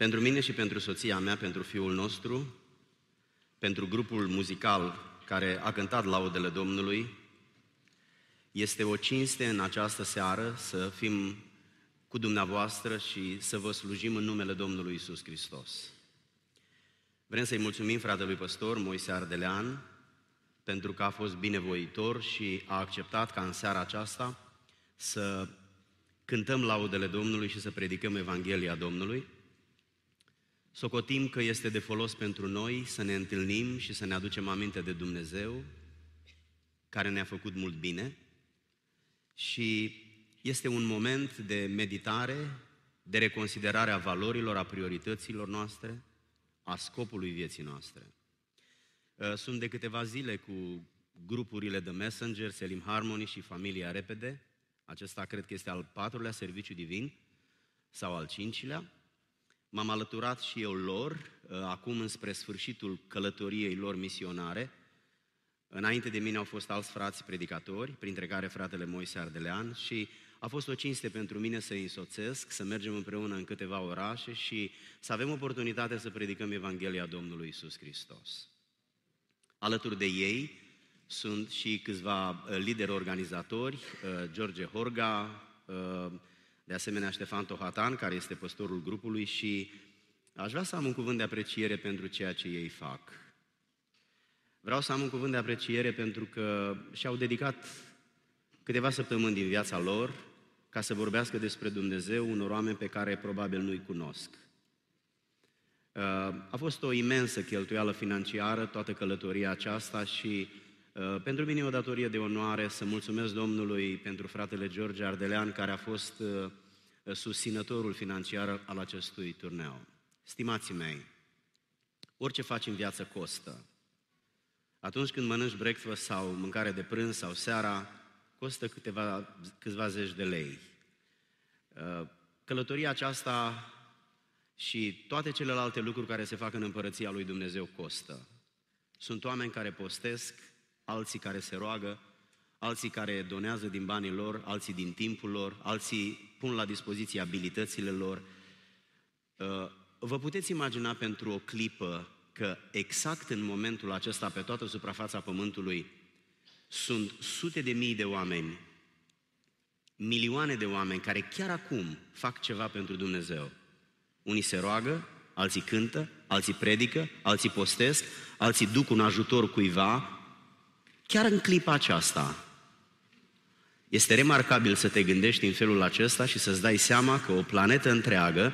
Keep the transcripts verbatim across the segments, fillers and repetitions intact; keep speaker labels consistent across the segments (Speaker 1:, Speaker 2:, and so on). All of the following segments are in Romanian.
Speaker 1: Pentru mine și pentru soția mea, pentru fiul nostru, pentru grupul muzical care a cântat laudele Domnului, este o cinste în această seară să fim cu dumneavoastră și să vă slujim în numele Domnului Iisus Hristos. Vrem să-i mulțumim fratelui păstor Moise Ardelean pentru că a fost binevoitor și a acceptat ca în seara aceasta să cântăm laudele Domnului și să predicăm Evanghelia Domnului. Socotim că este de folos pentru noi să ne întâlnim și să ne aducem aminte de Dumnezeu, care ne-a făcut mult bine, și este un moment de meditare, de reconsiderare a valorilor, a priorităților noastre, a scopului vieții noastre. Sunt de câteva zile cu grupurile de Messenger, Selim Harmony și Familia Repede. Acesta cred că este al patrulea serviciu divin sau al cincilea. M-am alăturat și eu lor, acum înspre sfârșitul călătoriei lor misionare. Înainte de mine au fost alți frați predicatori, printre care fratele Moise Ardelean, și a fost o cinste pentru mine să-i însoțesc, să mergem împreună în câteva orașe și să avem oportunitatea să predicăm Evanghelia Domnului Iisus Hristos. Alături de ei sunt și câțiva lideri organizatori, George Horga, de asemenea Ștefan Tohatan, care este păstorul grupului, și aș vrea să am un cuvânt de apreciere pentru ceea ce ei fac. Vreau să am un cuvânt de apreciere pentru că și-au dedicat câteva săptămâni din viața lor ca să vorbească despre Dumnezeu unor oameni pe care probabil nu-i cunosc. A fost o imensă cheltuială financiară toată călătoria aceasta și pentru mine e o datorie de onoare să mulțumesc Domnului pentru fratele George Ardelean, care a fost susținătorul financiar al acestui turneu. Stimații mei, orice faci în viață costă. Atunci când mănânci breakfast sau mâncare de prânz sau seara, costă câteva, câțiva zeci de lei. Călătoria aceasta și toate celelalte lucruri care se fac în Împărăția lui Dumnezeu costă. Sunt oameni care postesc, alții care se roagă, alții care donează din banii lor, alții din timpul lor, alții pun la dispoziție abilitățile lor. Vă puteți imagina pentru o clipă că exact în momentul acesta, pe toată suprafața Pământului, sunt sute de mii de oameni, milioane de oameni care chiar acum fac ceva pentru Dumnezeu. Unii se roagă, alții cântă, alții predică, alții postesc, alții duc un ajutor cuiva. Chiar în clipa aceasta este remarcabil să te gândești în felul acesta și să-ți dai seama că o planetă întreagă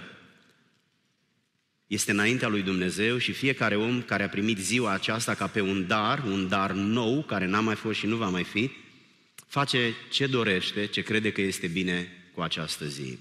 Speaker 1: este înaintea lui Dumnezeu și fiecare om care a primit ziua aceasta ca pe un dar, un dar nou, care n-a mai fost și nu va mai fi, face ce dorește, ce crede că este bine cu această zi.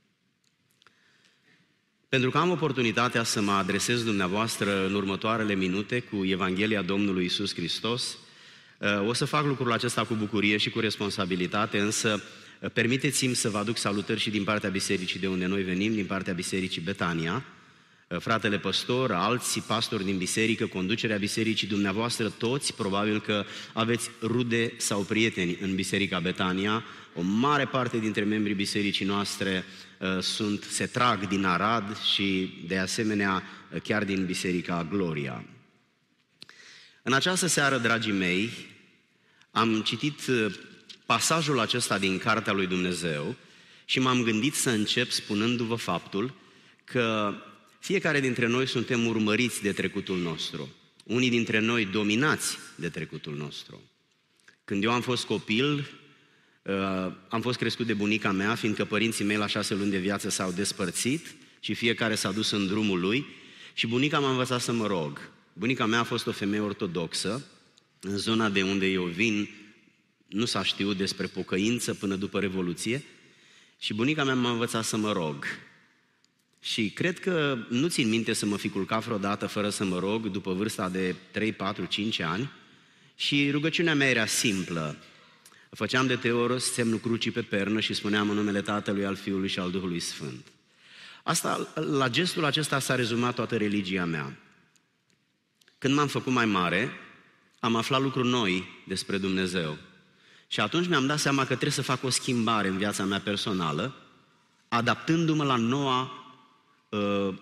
Speaker 1: Pentru că am oportunitatea să mă adresez dumneavoastră în următoarele minute cu Evanghelia Domnului Iisus Hristos, o să fac lucrul acesta cu bucurie și cu responsabilitate, însă permiteți-mi să vă aduc salutări și din partea bisericii de unde noi venim, din partea bisericii Betania. Fratele păstor, alții pastori din biserică, conducerea bisericii, dumneavoastră toți, probabil că aveți rude sau prieteni în biserica Betania. O mare parte dintre membrii bisericii noastre uh, sunt, se trag din Arad și de asemenea chiar din biserica Gloria. În această seară, dragii mei, am citit pasajul acesta din Cartea lui Dumnezeu și m-am gândit să încep spunându-vă faptul că fiecare dintre noi suntem urmăriți de trecutul nostru. Unii dintre noi dominați de trecutul nostru. Când eu am fost copil, am fost crescut de bunica mea, fiindcă părinții mei la șase luni de viață s-au despărțit și fiecare s-a dus în drumul lui și bunica m-a învățat să mă rog. Bunica mea a fost o femeie ortodoxă. În zona de unde eu vin nu s-a știut despre pocăință până după Revoluție și bunica mea m-a învățat să mă rog. Și cred că nu țin minte să mă fi culcat vreodată fără să mă rog după vârsta de trei, patru, cinci ani și rugăciunea mea era simplă. Făceam de trei ori semnul crucii pe pernă și spuneam în numele Tatălui, al Fiului și al Duhului Sfânt. Asta, la gestul acesta s-a rezumat toată religia mea. Când m-am făcut mai mare, am aflat lucruri noi despre Dumnezeu. Și atunci mi-am dat seama că trebuie să fac o schimbare în viața mea personală, adaptându-mă la noua uh,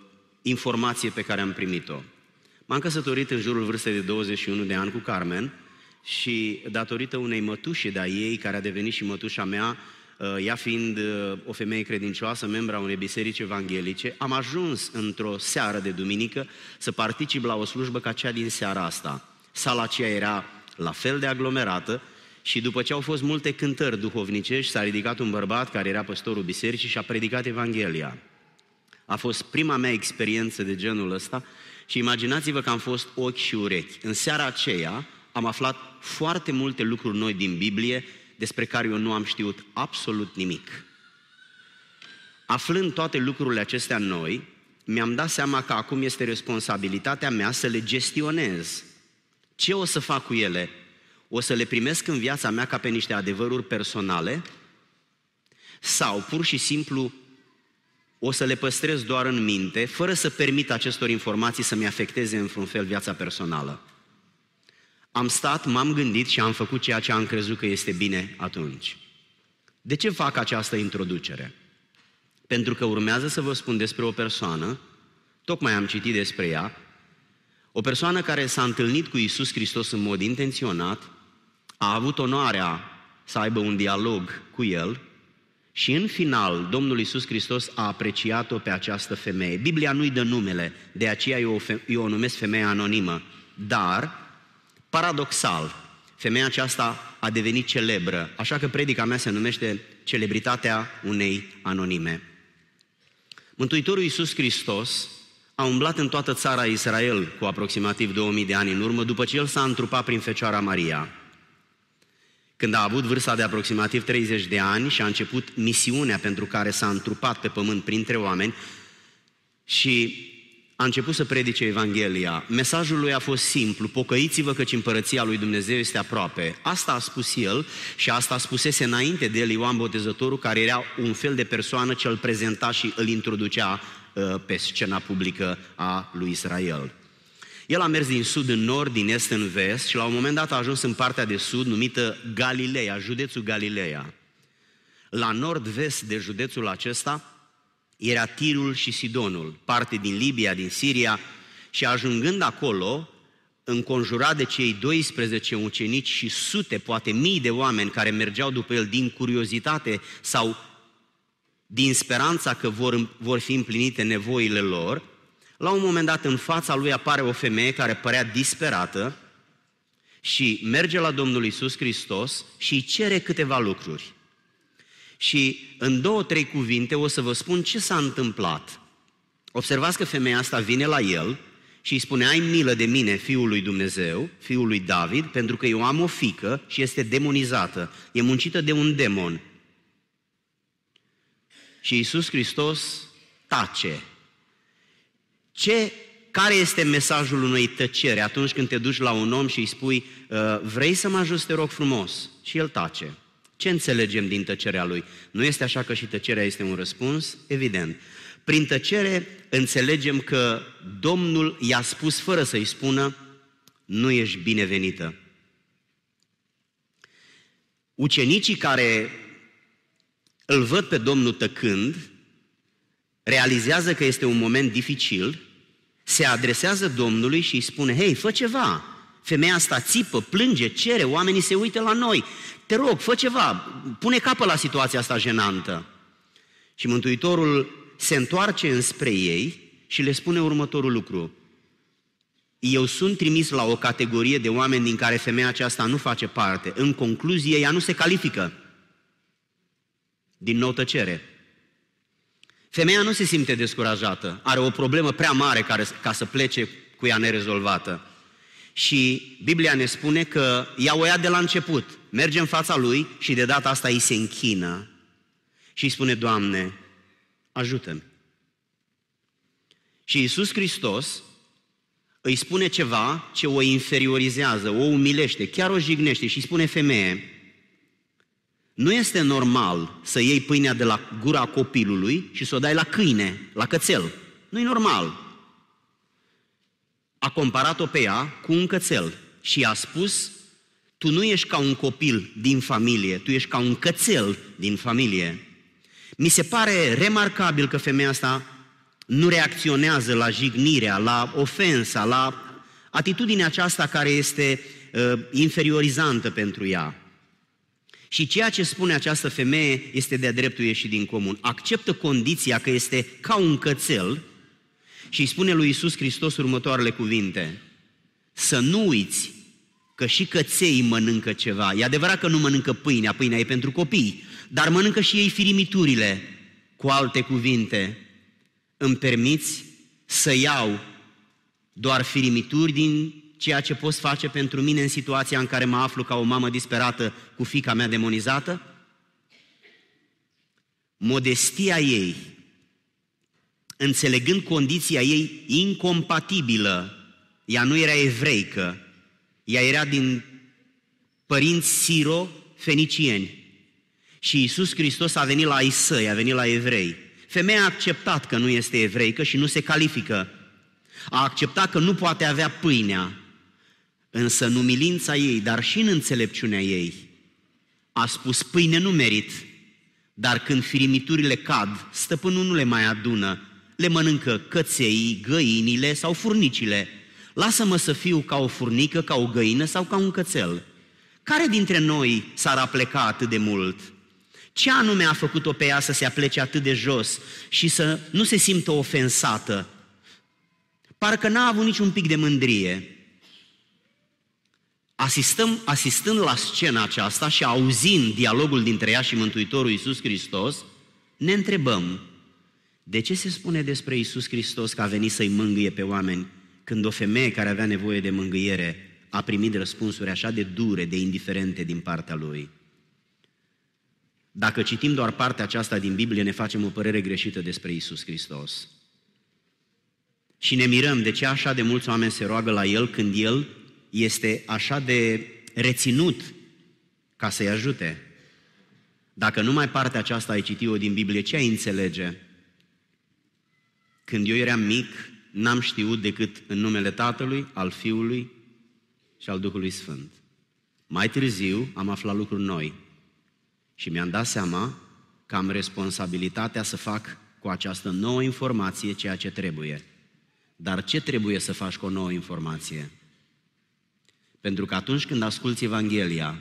Speaker 1: informație pe care am primit-o. M-am căsătorit în jurul vârstei de douăzeci și unu de ani cu Carmen și datorită unei mătușe de-a ei, care a devenit și mătușa mea, ea fiind o femeie credincioasă, membra unei biserici evanghelice, am ajuns într-o seară de duminică să particip la o slujbă ca cea din seara asta. Sala aceea era la fel de aglomerată și după ce au fost multe cântări duhovnicești, s-a ridicat un bărbat care era păstorul bisericii și a predicat Evanghelia. A fost prima mea experiență de genul ăsta și imaginați-vă că am fost ochi și urechi. În seara aceea am aflat foarte multe lucruri noi din Biblie despre care eu nu am știut absolut nimic. Aflând toate lucrurile acestea noi, mi-am dat seama că acum este responsabilitatea mea să le gestionez. Ce o să fac cu ele? O să le primesc în viața mea ca pe niște adevăruri personale? Sau pur și simplu o să le păstrez doar în minte, fără să permit acestor informații să-mi afecteze în vreun fel viața personală? Am stat, m-am gândit și am făcut ceea ce am crezut că este bine atunci. De ce fac această introducere? Pentru că urmează să vă spun despre o persoană, tocmai am citit despre ea, o persoană care s-a întâlnit cu Iisus Hristos în mod intenționat, a avut onoarea să aibă un dialog cu El și în final Domnul Iisus Hristos a apreciat-o pe această femeie. Biblia nu-i dă numele, de aceea eu o, eu o numesc femeie anonimă, dar paradoxal, femeia aceasta a devenit celebră, așa că predica mea se numește Celebritatea unei anonime. Mântuitorul Iisus Hristos a umblat în toată țara Israel cu aproximativ două mii de ani în urmă, după ce El s-a întrupat prin Fecioara Maria. Când a avut vârsta de aproximativ treizeci de ani și a început misiunea pentru care s-a întrupat pe pământ printre oameni și a început să predice Evanghelia. Mesajul lui a fost simplu: pocăiți-vă căci împărăția lui Dumnezeu este aproape. Asta a spus el și asta spusese înainte de el Ioan Botezătorul, care era un fel de persoană ce îl prezenta și îl introducea uh, pe scena publică a lui Israel. El a mers din sud în nord, din est în vest și la un moment dat a ajuns în partea de sud numită Galileea, județul Galileea. La nord-vest de județul acesta era Tirul și Sidonul, parte din Libia, din Siria, și ajungând acolo, înconjurat de cei doisprezece ucenici și sute, poate mii de oameni care mergeau după el din curiozitate sau din speranța că vor, vor fi împlinite nevoile lor, la un moment dat în fața lui apare o femeie care părea disperată și merge la Domnul Iisus Hristos și îi cere câteva lucruri. Și în două, trei cuvinte o să vă spun ce s-a întâmplat. Observați că femeia asta vine la el și îi spune: ai milă de mine, Fiul lui Dumnezeu, Fiul lui David, pentru că eu am o fiică și este demonizată, e muncită de un demon. Și Iisus Hristos tace. Ce, care este mesajul unei tăceri atunci când te duci la un om și îi spui: vrei să mă ajuți, te rog frumos? Și el tace. Ce înțelegem din tăcerea lui? Nu este așa că și tăcerea este un răspuns? Evident. Prin tăcere înțelegem că Domnul i-a spus fără să-i spună: nu ești binevenită. Ucenicii care îl văd pe Domnul tăcând, realizează că este un moment dificil, se adresează Domnului și îi spune: hei, fă ceva! Femeia asta țipă, plânge, cere, oamenii se uită la noi. Te rog, fă ceva, pune capăt la situația asta jenantă. Și Mântuitorul se întoarce înspre ei și le spune următorul lucru: eu sunt trimis la o categorie de oameni din care femeia aceasta nu face parte. În concluzie, ea nu se califică. Din nou tăcere. Femeia nu se simte descurajată, are o problemă prea mare care, ca să plece cu ea nerezolvată. Și Biblia ne spune că ea o ia de la început, merge în fața lui și de data asta îi se închină și îi spune: Doamne, ajută-mi. Și Iisus Hristos îi spune ceva ce o inferiorizează, o umilește, chiar o jignește și îi spune: femeie, nu este normal să iei pâinea de la gura copilului și să o dai la câine, la cățel. Nu e normal. A comparat-o pe ea cu un cățel și i-a spus: tu nu ești ca un copil din familie, tu ești ca un cățel din familie. Mi se pare remarcabil că femeia asta nu reacționează la jignirea, la ofensa, la atitudinea aceasta care este uh, inferiorizantă pentru ea. Și ceea ce spune această femeie este de-a dreptul ieșit din comun. Acceptă condiția că este ca un cățel și îi spune lui Iisus Hristos următoarele cuvinte: să nu uiți că și căței mănâncă ceva. E adevărat că nu mănâncă pâinea, pâinea e pentru copii, dar mănâncă și ei firimiturile. Cu alte cuvinte, îmi permiți să iau doar firimituri din ceea ce poți face pentru mine în situația în care mă aflu ca o mamă disperată cu fiica mea demonizată? Modestia ei, înțelegând condiția ei incompatibilă, ea nu era evreică, ea era din părinți siro-fenicieni și Iisus Hristos a venit la ai săi, a venit la evrei. Femeia a acceptat că nu este evreică și nu se califică. A acceptat că nu poate avea pâinea, însă în umilința ei, dar și în înțelepciunea ei, a spus: pâine nu merit, dar când firimiturile cad, stăpânul nu le mai adună, le mănâncă căței, găinile sau furnicile. Lasă-mă să fiu ca o furnică, ca o găină sau ca un cățel. Care dintre noi s-ar apleca atât de mult? Ce anume a făcut-o pe ea să se aplece atât de jos și să nu se simtă ofensată? Parcă n-a avut niciun pic de mândrie. Asistăm, asistând la scena aceasta și auzind dialogul dintre ea și Mântuitorul Iisus Hristos, ne întrebăm: de ce se spune despre Iisus Hristos că a venit să-i mângâie pe oameni, când o femeie care avea nevoie de mângâiere a primit răspunsuri așa de dure, de indiferente din partea Lui? Dacă citim doar partea aceasta din Biblie, ne facem o părere greșită despre Iisus Hristos. Și ne mirăm de ce așa de mulți oameni se roagă la El când El este așa de reținut ca să-i ajute. Dacă numai partea aceasta ai citit-o din Biblie, ce ai înțelege? Când eu eram mic, n-am știut decât în numele Tatălui, al Fiului și al Duhului Sfânt. Mai târziu am aflat lucruri noi și mi-am dat seama că am responsabilitatea să fac cu această nouă informație ceea ce trebuie. Dar ce trebuie să faci cu o nouă informație? Pentru că atunci când asculți Evanghelia,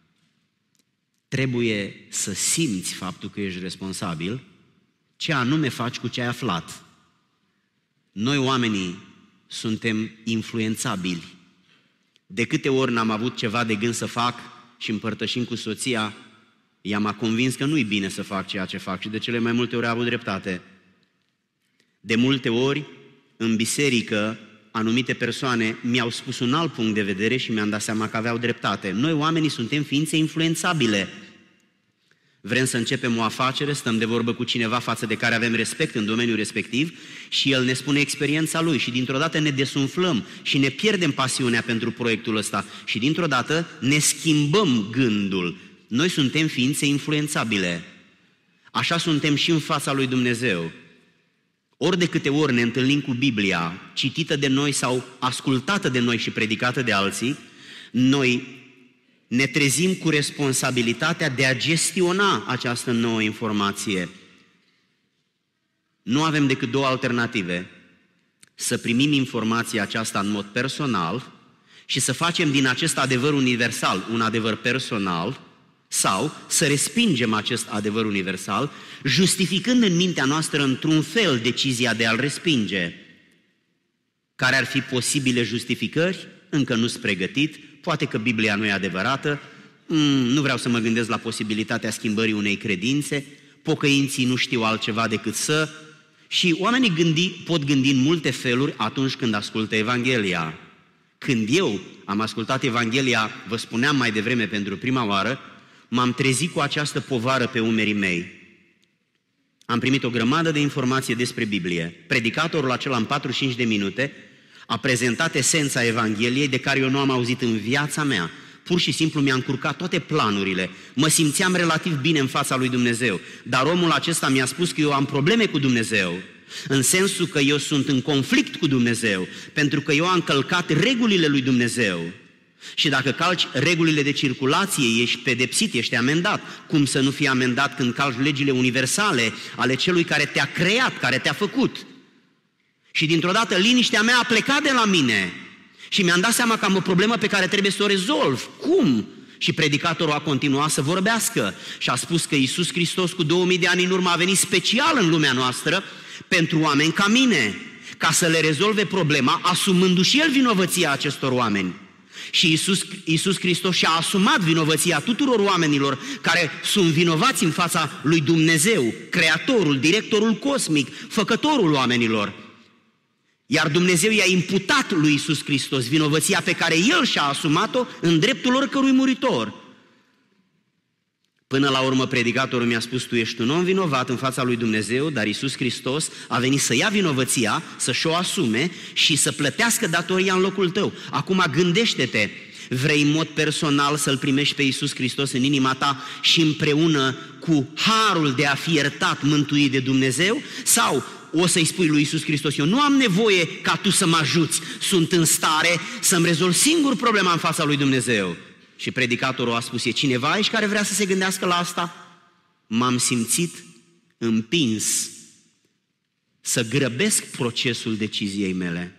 Speaker 1: trebuie să simți faptul că ești responsabil, ce anume faci cu ce ai aflat. Noi oamenii suntem influențabili. De câte ori n-am avut ceva de gând să fac și împărtășim cu soția, ea m-a convins că nu-i bine să fac ceea ce fac și de cele mai multe ori a avut dreptate. De multe ori, în biserică, anumite persoane mi-au spus un alt punct de vedere și mi-am dat seama că aveau dreptate. Noi oamenii suntem ființe influențabile. Vrem să începem o afacere, stăm de vorbă cu cineva față de care avem respect în domeniul respectiv și el ne spune experiența lui și dintr-o dată ne desumflăm și ne pierdem pasiunea pentru proiectul ăsta și dintr-o dată ne schimbăm gândul. Noi suntem ființe influențabile. Așa suntem și în fața lui Dumnezeu. Ori de câte ori ne întâlnim cu Biblia, citită de noi sau ascultată de noi și predicată de alții, noi ne trezim cu responsabilitatea de a gestiona această nouă informație. Nu avem decât două alternative: să primim informația aceasta în mod personal și să facem din acest adevăr universal un adevăr personal, sau să respingem acest adevăr universal, justificând în mintea noastră într-un fel decizia de a-l respinge. Care ar fi posibile justificări? Încă nu-s pregătit, poate că Biblia nu e adevărată, mm, nu vreau să mă gândesc la posibilitatea schimbării unei credințe, pocăinții nu știu altceva decât să... Și oamenii gândi, pot gândi în multe feluri atunci când ascultă Evanghelia. Când eu am ascultat Evanghelia, vă spuneam mai devreme pentru prima oară, m-am trezit cu această povară pe umerii mei. Am primit o grămadă de informație despre Biblie. Predicatorul acela în patruzeci și cinci de minute a prezentat esența Evangheliei de care eu nu am auzit în viața mea. Pur și simplu mi-a încurcat toate planurile. Mă simțeam relativ bine în fața lui Dumnezeu. Dar omul acesta mi-a spus că eu am probleme cu Dumnezeu, în sensul că eu sunt în conflict cu Dumnezeu, pentru că eu am călcat regulile lui Dumnezeu. Și dacă calci regulile de circulație, ești pedepsit, ești amendat. Cum să nu fii amendat când calci legile universale ale celui care te-a creat, care te-a făcut? Și dintr-o dată liniștea mea a plecat de la mine și mi-am dat seama că am o problemă pe care trebuie să o rezolv. Cum? Și predicatorul a continuat să vorbească și a spus că Iisus Hristos cu două mii de ani în urmă a venit special în lumea noastră pentru oameni ca mine, ca să le rezolve problema, asumându-și El vinovăția acestor oameni. Și Iisus, Iisus Hristos și-a asumat vinovăția tuturor oamenilor care sunt vinovați în fața lui Dumnezeu, Creatorul, Directorul cosmic, Făcătorul oamenilor. Iar Dumnezeu i-a imputat lui Iisus Hristos vinovăția pe care El și-a asumat-o în dreptul oricărui muritor. Până la urmă predicatorul mi-a spus: tu ești un om vinovat în fața lui Dumnezeu, dar Iisus Hristos a venit să ia vinovăția, să-și o asume și să plătească datoria în locul tău. Acum gândește-te, vrei în mod personal să-L primești pe Iisus Hristos în inima ta și împreună cu harul de a fi iertat, mântuit de Dumnezeu? Sau o să-i spui lui Iisus Hristos: eu nu am nevoie ca tu să mă ajuți, sunt în stare să-mi rezolv singur problema în fața lui Dumnezeu? Și predicatorul a spus: e cineva aici care vrea să se gândească la asta? M-am simțit împins să grăbesc procesul deciziei mele.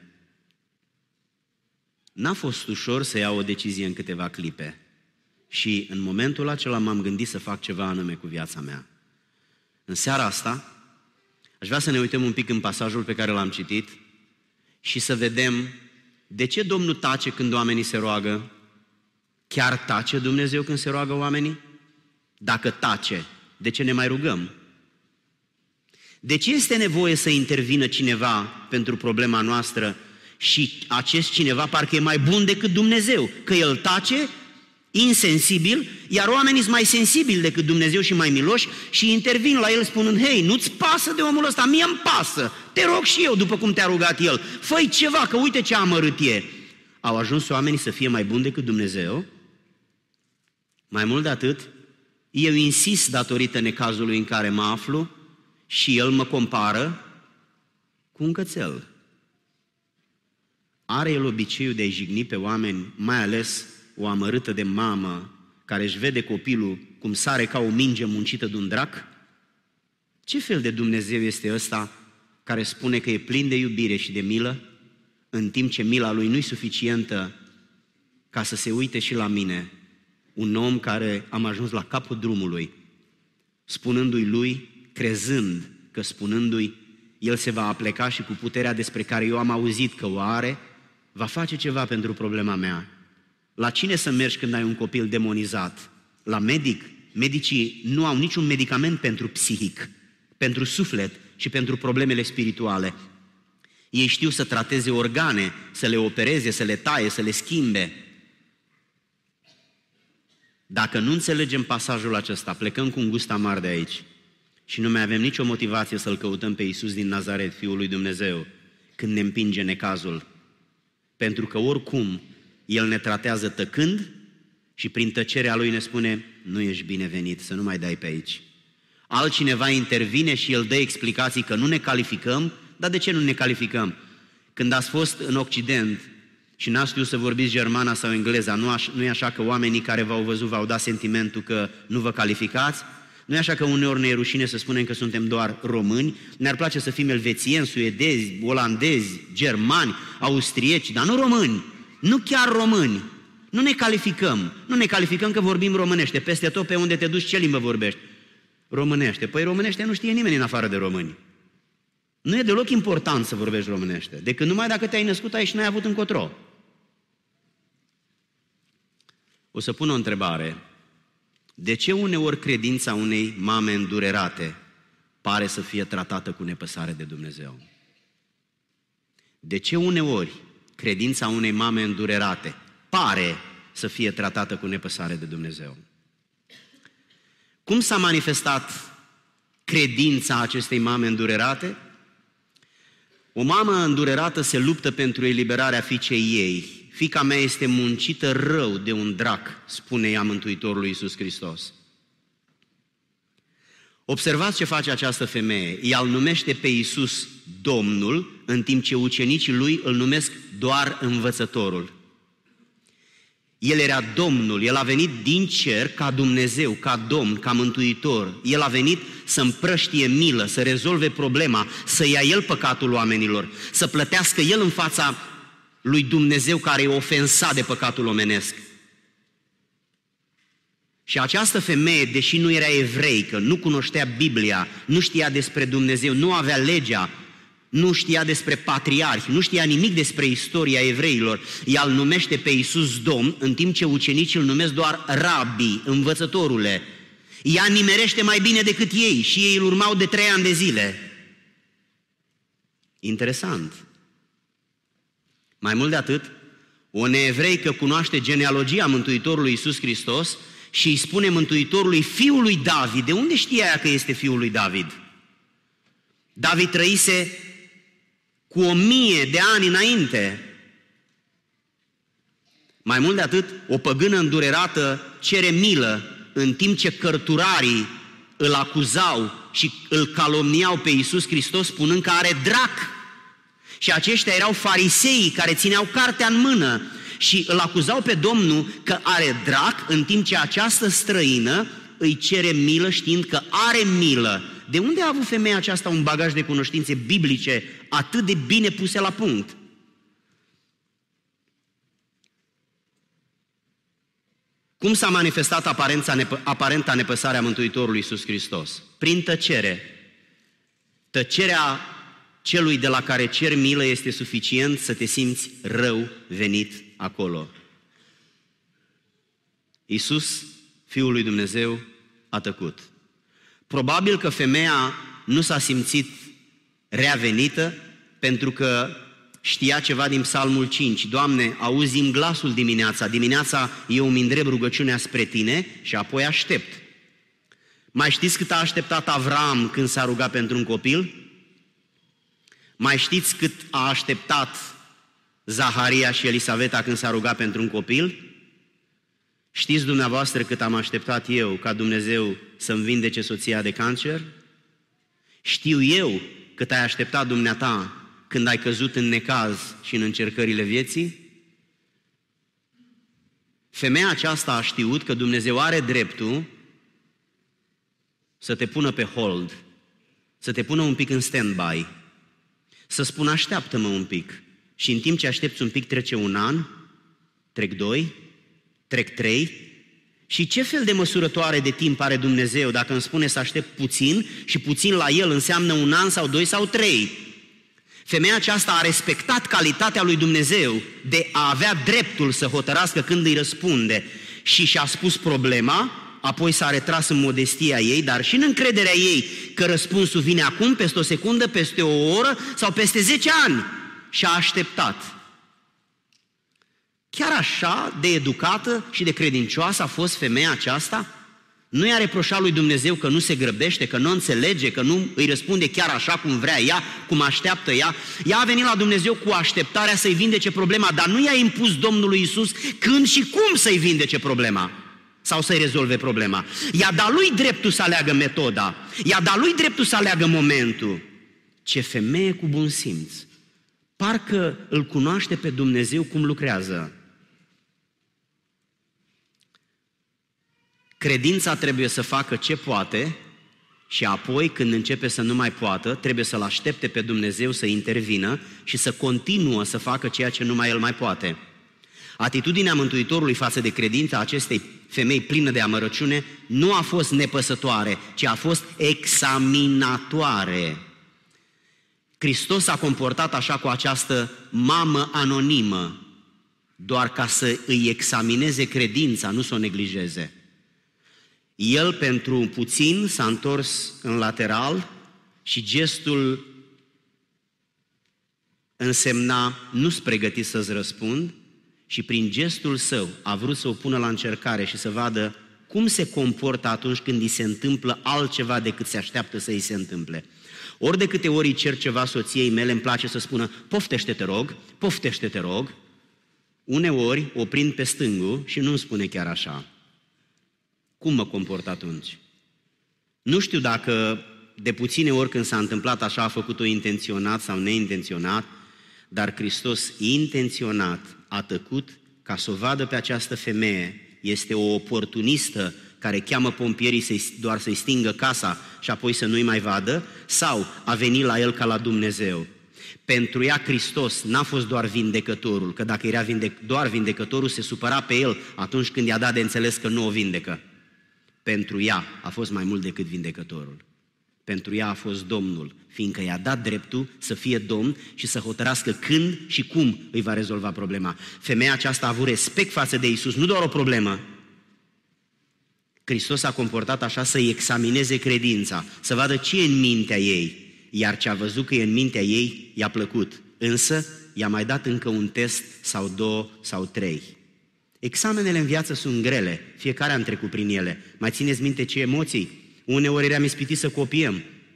Speaker 1: N-a fost ușor să iau o decizie în câteva clipe și în momentul acela m-am gândit să fac ceva anume cu viața mea. În seara asta aș vrea să ne uităm un pic în pasajul pe care l-am citit și să vedem de ce Domnul tace când oamenii se roagă. Chiar tace Dumnezeu când se roagă oamenii? Dacă tace, de ce ne mai rugăm? De ce este nevoie să intervină cineva pentru problema noastră și acest cineva parcă e mai bun decât Dumnezeu? Că El tace, insensibil, iar oamenii sunt mai sensibili decât Dumnezeu și mai miloși și intervin la El spunând: hei, nu-ți pasă de omul ăsta? Mie îmi pasă, te rog și eu după cum te-a rugat El, fă-i ceva, că uite ce amărât e. Au ajuns oamenii să fie mai buni decât Dumnezeu? Mai mult de atât, eu insist datorită necazului în care mă aflu și El mă compară cu un cățel. Are El obiceiul de a-i jigni pe oameni, mai ales o amărâtă de mamă care își vede copilul cum sare ca o minge muncită de un drac? Ce fel de Dumnezeu este ăsta care spune că e plin de iubire și de milă, în timp ce mila Lui nu-i suficientă ca să se uite și la mine, un om care am ajuns la capul drumului, spunându-i Lui, crezând că spunându-i, El se va apleca și cu puterea despre care eu am auzit că o are, va face ceva pentru problema mea. La cine să mergi când ai un copil demonizat? La medic? Medicii nu au niciun medicament pentru psihic, pentru suflet și pentru problemele spirituale. Ei știu să trateze organe, să le opereze, să le taie, să le schimbe. Dacă nu înțelegem pasajul acesta, plecăm cu un gust amar de aici și nu mai avem nicio motivație să-L căutăm pe Iisus din Nazaret, Fiul lui Dumnezeu, când ne împinge necazul. Pentru că oricum El ne tratează tăcând și prin tăcerea Lui ne spune: nu ești binevenit, să nu mai dai pe aici. Altcineva intervine și El dă explicații că nu ne calificăm. Dar de ce nu ne calificăm? Când ați fost în Occident și n-ați știut să vorbiți germana sau engleza, nu, aș, nu e așa că oamenii care v-au văzut v-au dat sentimentul că nu vă calificați? Nu e așa că uneori ne e rușine să spunem că suntem doar români? Ne-ar place să fim elvețieni, suedezi, olandezi, germani, austrieci, dar nu români, nu chiar români. Nu ne calificăm, nu ne calificăm că vorbim românește. Peste tot pe unde te duci, ce limbă vorbești? Românește. Păi românește nu știe nimeni în afară de români. Nu e deloc important să vorbești românește, decât numai dacă te-ai născut aici și n-ai avut încotro. O să pun o întrebare. De ce uneori credința unei mame îndurerate pare să fie tratată cu nepăsare de Dumnezeu? De ce uneori credința unei mame îndurerate pare să fie tratată cu nepăsare de Dumnezeu? Cum s-a manifestat credința acestei mame îndurerate? O mamă îndurerată se luptă pentru eliberarea fiicei ei. Fiica mea este muncită rău de un drac, spune ea Mântuitorului Iisus Hristos. Observați ce face această femeie. Ea îl numește pe Iisus Domnul, în timp ce ucenicii lui îl numesc doar învățătorul. El era Domnul, El a venit din cer ca Dumnezeu, ca Domn, ca Mântuitor. El a venit să împrăștie milă, să rezolve problema, să ia El păcatul oamenilor, să plătească El în fața lui Dumnezeu care e ofensat de păcatul omenesc. Și această femeie, deși nu era evreică, nu cunoștea Biblia, nu știa despre Dumnezeu, nu avea legea, nu știa despre patriarhi, nu știa nimic despre istoria evreilor, ea îl numește pe Iisus Domn, în timp ce ucenicii îl numesc doar Rabi, învățătorule. Ea nimerește mai bine decât ei și ei îl urmau de trei ani de zile. Interesant. Mai mult de atât, o neevreică cunoaște genealogia Mântuitorului Iisus Hristos și îi spune Mântuitorului, fiul lui David. De unde știa ea că este fiul lui David? David trăise cu o mie de ani înainte. Mai mult de atât, o păgână îndurerată cere milă în timp ce cărturarii îl acuzau și îl calomniau pe Iisus Hristos spunând că are drac. Și aceștia erau fariseii care țineau cartea în mână și îl acuzau pe Domnul că are drac, în timp ce această străină îi cere milă știind că are milă. De unde a avut femeia aceasta un bagaj de cunoștințe biblice atât de bine puse la punct? Cum s-a manifestat aparenta nepăsarea Mântuitorului Iisus Hristos? Prin tăcere. Tăcerea celui de la care cer milă este suficient să te simți rău venit acolo. Iisus, Fiul lui Dumnezeu, a tăcut. Probabil că femeia nu s-a simțit rea venită pentru că știa ceva din Psalmul cinci. Doamne, auzi-mi glasul dimineața. Dimineața eu îmi îndrept rugăciunea spre Tine și apoi aștept. Mai știți cât a așteptat Avram când s-a rugat pentru un copil? Mai știți cât a așteptat Zaharia și Elisaveta când s-a rugat pentru un copil? Știți dumneavoastră cât am așteptat eu ca Dumnezeu să-mi vindece soția de cancer? Știu eu cât ai așteptat dumneata când ai căzut în necaz și în încercările vieții? Femeia aceasta a știut că Dumnezeu are dreptul să te pună pe hold, să te pună un pic în stand-by, să spună așteaptă-mă un pic. Și în timp ce aștepți un pic trece un an, trec doi, trec trei. Și ce fel de măsurătoare de timp are Dumnezeu dacă îmi spune să aștept puțin și puțin la El înseamnă un an sau doi sau trei? Femeia aceasta a respectat calitatea lui Dumnezeu de a avea dreptul să hotărască când îi răspunde și și-a spus problema, apoi s-a retras în modestia ei, dar și în încrederea ei că răspunsul vine acum, peste o secundă, peste o oră sau peste zece ani. Și a așteptat. Chiar așa de educată și de credincioasă a fost femeia aceasta? Nu i-a reproșat lui Dumnezeu că nu se grăbește, că nu înțelege, că nu îi răspunde chiar așa cum vrea ea, cum așteaptă ea. Ea a venit la Dumnezeu cu așteptarea să-i vindece problema, dar nu i-a impus Domnului Iisus când și cum să-i vindece problema sau să-i rezolve problema. I-a dat lui dreptul să aleagă metoda, i-a dat lui dreptul să aleagă momentul. Ce femeie cu bun simț! Parcă îl cunoaște pe Dumnezeu cum lucrează. Credința trebuie să facă ce poate și apoi, când începe să nu mai poată, trebuie să-L aștepte pe Dumnezeu să intervină și să continuă să facă ceea ce numai El mai poate. Atitudinea Mântuitorului față de credința acestei femei plină de amărăciune nu a fost nepăsătoare, ci a fost examinatoare. Hristos s-a comportat așa cu această mamă anonimă, doar ca să îi examineze credința, nu să o neglijeze. El, pentru puțin, s-a întors în lateral și gestul însemna nu-s pregătit să-ți răspund și prin gestul său a vrut să o pună la încercare și să vadă cum se comportă atunci când îi se întâmplă altceva decât se așteaptă să îi se întâmple. Ori de câte ori îi cer ceva soției mele, îmi place să spună poftește, te rog, poftește, te rog. Uneori o prind pe stângul și nu îmi spune chiar așa. Cum mă comport atunci? Nu știu dacă de puține ori când s-a întâmplat așa a făcut-o intenționat sau neintenționat, dar Hristos intenționat a tăcut ca să o vadă pe această femeie, este o oportunistă care cheamă pompierii să-i, doar să-i stingă casa și apoi să nu-i mai vadă, sau a venit la el ca la Dumnezeu. Pentru ea Hristos n-a fost doar vindecătorul, că dacă era vindec- doar vindecătorul se supăra pe el atunci când i-a dat de înțeles că nu o vindecă. Pentru ea a fost mai mult decât vindecătorul. Pentru ea a fost Domnul, fiindcă i-a dat dreptul să fie Domn și să hotărască când și cum îi va rezolva problema. Femeia aceasta a avut respect față de Iisus, nu doar o problemă. Hristos a comportat așa să-i examineze credința, să vadă ce e în mintea ei, iar ce a văzut că e în mintea ei i-a plăcut. Însă i-a mai dat încă un test sau două sau trei. Examenele în viață sunt grele, fiecare am trecut prin ele. Mai țineți minte ce emoții? Uneori eram ispitit să copiem.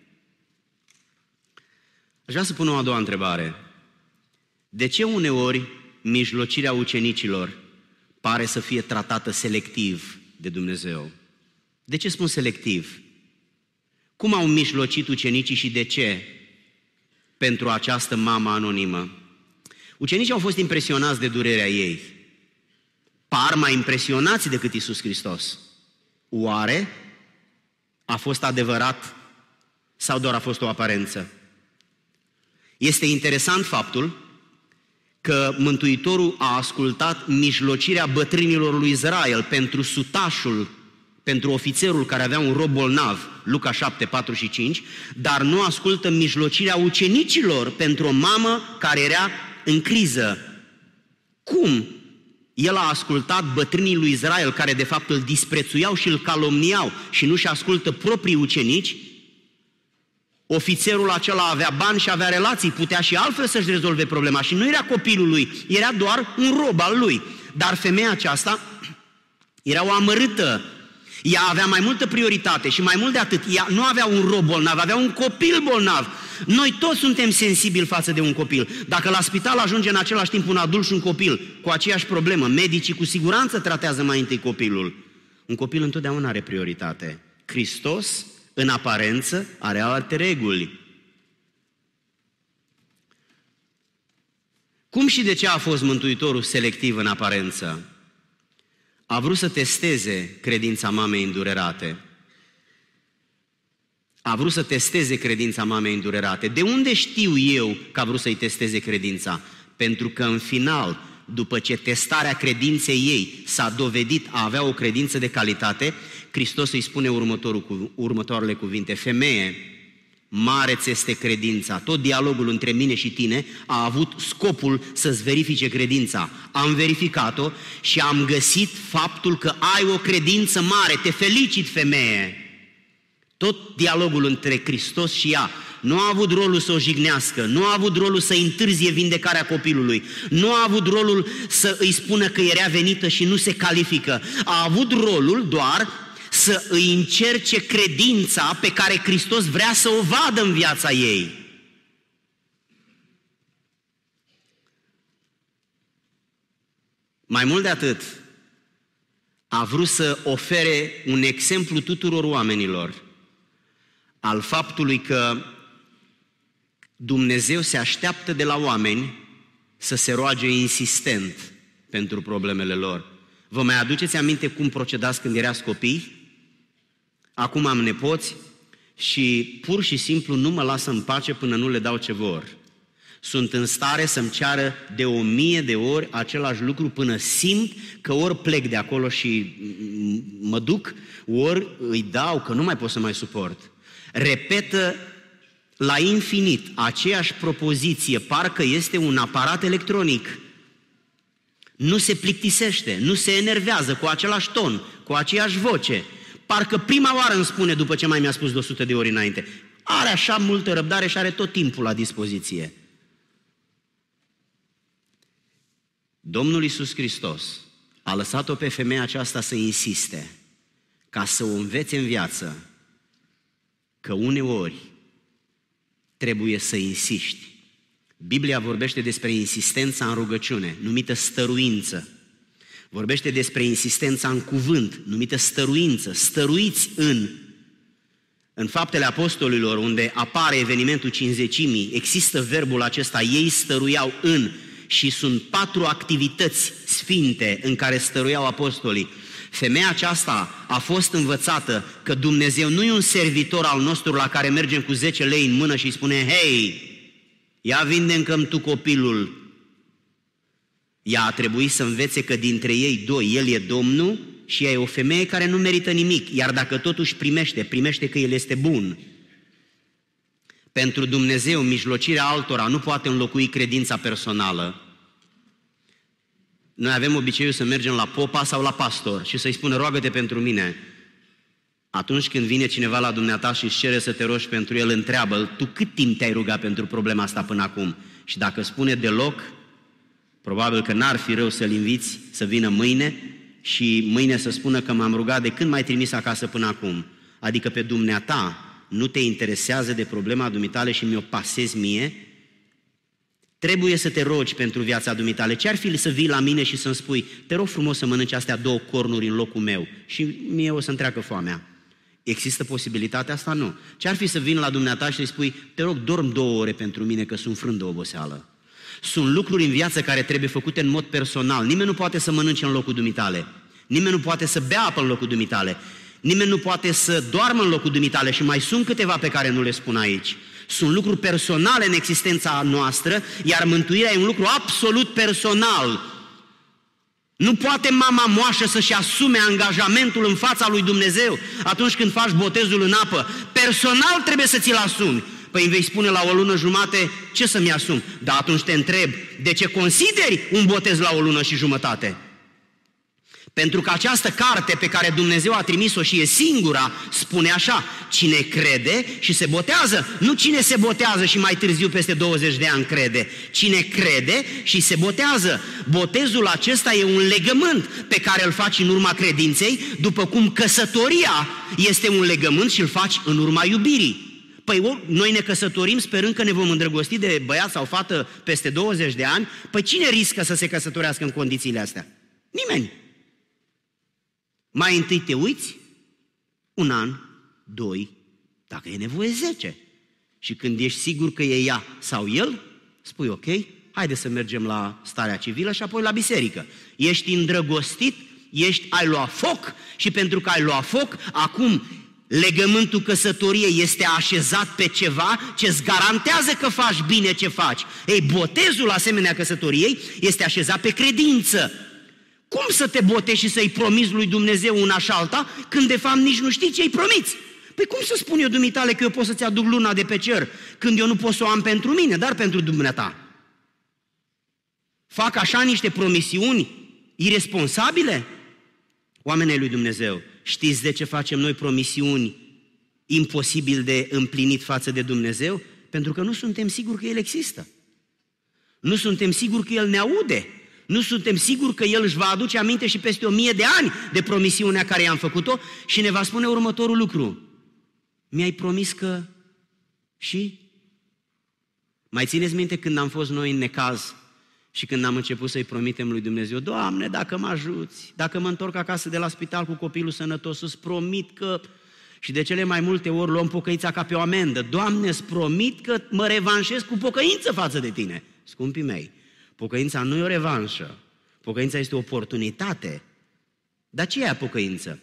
Speaker 1: Aș vrea să pun o a doua întrebare. De ce uneori mijlocirea ucenicilor pare să fie tratată selectiv de Dumnezeu? De ce spun selectiv? Cum au mijlocit ucenicii și de ce pentru această mamă anonimă? Ucenicii au fost impresionați de durerea ei. Par mai impresionați decât Iisus Hristos. Oare a fost adevărat sau doar a fost o aparență? Este interesant faptul că Mântuitorul a ascultat mijlocirea bătrânilor lui Israel pentru sutașul, pentru ofițerul care avea un rob bolnav, Luca șapte, patru și cinci, dar nu ascultă mijlocirea ucenicilor pentru o mamă care era în criză. Cum? El a ascultat bătrânii lui Israel, care de fapt îl disprețuiau și îl calomniau și nu-și ascultă proprii ucenici. Ofițerul acela avea bani și avea relații, putea și altfel să-și rezolve problema și nu era copilul lui, era doar un rob al lui. Dar femeia aceasta era o amărâtă. Ea avea mai multă prioritate și mai mult de atât, ea nu avea un rob bolnav, avea un copil bolnav. Noi toți suntem sensibili față de un copil. Dacă la spital ajunge în același timp un adult și un copil cu aceeași problemă, medicii cu siguranță tratează mai întâi copilul. Un copil întotdeauna are prioritate. Hristos, în aparență, are alte reguli. Cum și de ce a fost Mântuitorul selectiv în aparență? A vrut să testeze credința mamei îndurerate. A vrut să testeze credința mamei îndurerate. De unde știu eu că a vrut să-i testeze credința? Pentru că în final, după ce testarea credinței ei s-a dovedit a avea o credință de calitate, Hristos îi spune următorul, următoarele cuvinte: femeie, mare ți este credința. Tot dialogul între mine și tine a avut scopul să-ți verifice credința. Am verificat-o și am găsit faptul că ai o credință mare. Te felicit, femeie! Tot dialogul între Hristos și ea nu a avut rolul să o jignească, nu a avut rolul să întârzie vindecarea copilului, nu a avut rolul să îi spună că era venită și nu se califică. A avut rolul doar să îi încerce credința pe care Hristos vrea să o vadă în viața ei. Mai mult de atât, a vrut să ofere un exemplu tuturor oamenilor al faptului că Dumnezeu se așteaptă de la oameni să se roage insistent pentru problemele lor. Vă mai aduceți aminte cum procedați când erați copii? Acum am nepoți și pur și simplu nu mă lasă în pace până nu le dau ce vor. Sunt în stare să-mi ceară de o mie de ori același lucru până simt că ori plec de acolo și mă duc, ori îi dau că nu mai pot să mai suport. Repetă la infinit aceeași propoziție, parcă este un aparat electronic. Nu se plictisește, nu se enervează cu același ton, cu aceeași voce. Parcă prima oară îmi spune după ce mai mi-a spus de o sută de ori înainte. Are așa multă răbdare și are tot timpul la dispoziție. Domnul Iisus Hristos a lăsat-o pe femeia aceasta să insiste, ca să o învețe în viață că uneori trebuie să insiști. Biblia vorbește despre insistența în rugăciune, numită stăruință. Vorbește despre insistența în cuvânt, numită stăruință. Stăruiți în. În Faptele Apostolilor, unde apare evenimentul Cincizecimii, există verbul acesta, ei stăruiau în. și sunt patru activități sfinte în care stăruiau apostolii. Femeia aceasta a fost învățată că Dumnezeu nu e un servitor al nostru la care mergem cu zece lei în mână și îi spune: hei, ia vinde-mi tu copilul. Ea a trebuit să învețe că dintre ei doi, el e Domnul și ea e o femeie care nu merită nimic, iar dacă totuși primește, primește că el este bun. Pentru Dumnezeu, mijlocirea altora nu poate înlocui credința personală. Noi avem obiceiul să mergem la popa sau la pastor și să-i spună: roagă-te pentru mine. Atunci când vine cineva la dumneata și îți cere să te rogi pentru el, întreabă-l: tu cât timp te-ai rugat pentru problema asta până acum? Și dacă spune deloc, probabil că n-ar fi rău să-l inviți să vină mâine și mâine să spună că m-am rugat de când m-ai trimis acasă până acum. Adică pe dumneata nu te interesează de problema dumitale și mi-o pasezi mie. Trebuie să te rogi pentru viața dumitale. Ce-ar fi să vii la mine și să-mi spui: te rog frumos să mănânci astea două cornuri în locul meu și mie o să-mi treacă foamea? Există posibilitatea asta? Nu. Ce-ar fi să vin la dumneata și să-i spui: te rog, dorm două ore pentru mine că sunt frânt de oboseală? Sunt lucruri în viață care trebuie făcute în mod personal. Nimeni nu poate să mănânce în locul dumitale. Nimeni nu poate să bea apă în locul dumitale. Nimeni nu poate să doarmă în locul dumitale și mai sunt câteva pe care nu le spun aici. Sunt lucruri personale în existența noastră, iar mântuirea e un lucru absolut personal. Nu poate mama moașă să-și asume angajamentul în fața lui Dumnezeu atunci când faci botezul în apă. Personal trebuie să ți-l asumi. Păi îmi vei spune la o lună jumate: ce să-mi asum? Dar atunci te întreb: de ce consideri un botez la o lună și jumătate? Pentru că această carte pe care Dumnezeu a trimis-o și e singura, spune așa: cine crede și se botează, nu cine se botează și mai târziu peste douăzeci de ani crede. Cine crede și se botează. Botezul acesta e un legământ pe care îl faci în urma credinței, după cum căsătoria este un legământ și îl faci în urma iubirii. Păi noi ne căsătorim sperând că ne vom îndrăgosti de băiat sau fată peste douăzeci de ani. Păi cine riscă să se căsătorească în condițiile astea? Nimeni. Mai întâi te uiți un an, doi, dacă e nevoie zece. Și când ești sigur că e ea sau el, spui: ok, haide să mergem la starea civilă și apoi la biserică. Ești îndrăgostit, ești, ai luat foc și pentru că ai luat foc, acum legământul căsătoriei este așezat pe ceva ce îți garantează că faci bine ce faci. Ei, botezul asemenea căsătoriei este așezat pe credință. Cum să te botezi și să-i promiți lui Dumnezeu una și alta, când de fapt nici nu știi ce-i promiți? Păi cum să spun eu dumitale că eu pot să-ți aduc luna de pe cer, când eu nu pot să o am pentru mine, dar pentru dumneata? Fac așa niște promisiuni iresponsabile? Oamenii lui Dumnezeu, știți de ce facem noi promisiuni imposibil de împlinit față de Dumnezeu? Pentru că nu suntem siguri că El există. Nu suntem siguri că El ne aude. Nu suntem siguri că El își va aduce aminte și peste o mie de ani de promisiunea care i-am făcut-o și ne va spune următorul lucru: mi-ai promis că... Și? Mai țineți minte când am fost noi în necaz și când am început să-i promitem lui Dumnezeu: Doamne, dacă mă ajuți, dacă mă întorc acasă de la spital cu copilul sănătos, îți promit că... Și de cele mai multe ori luăm pocăința ca pe o amendă. Doamne, îți promit că mă revanșez cu pocăință față de tine. Scumpii mei, pocăința nu e o revanșă. Pocăința este o oportunitate. Dar ce e aia pocăință?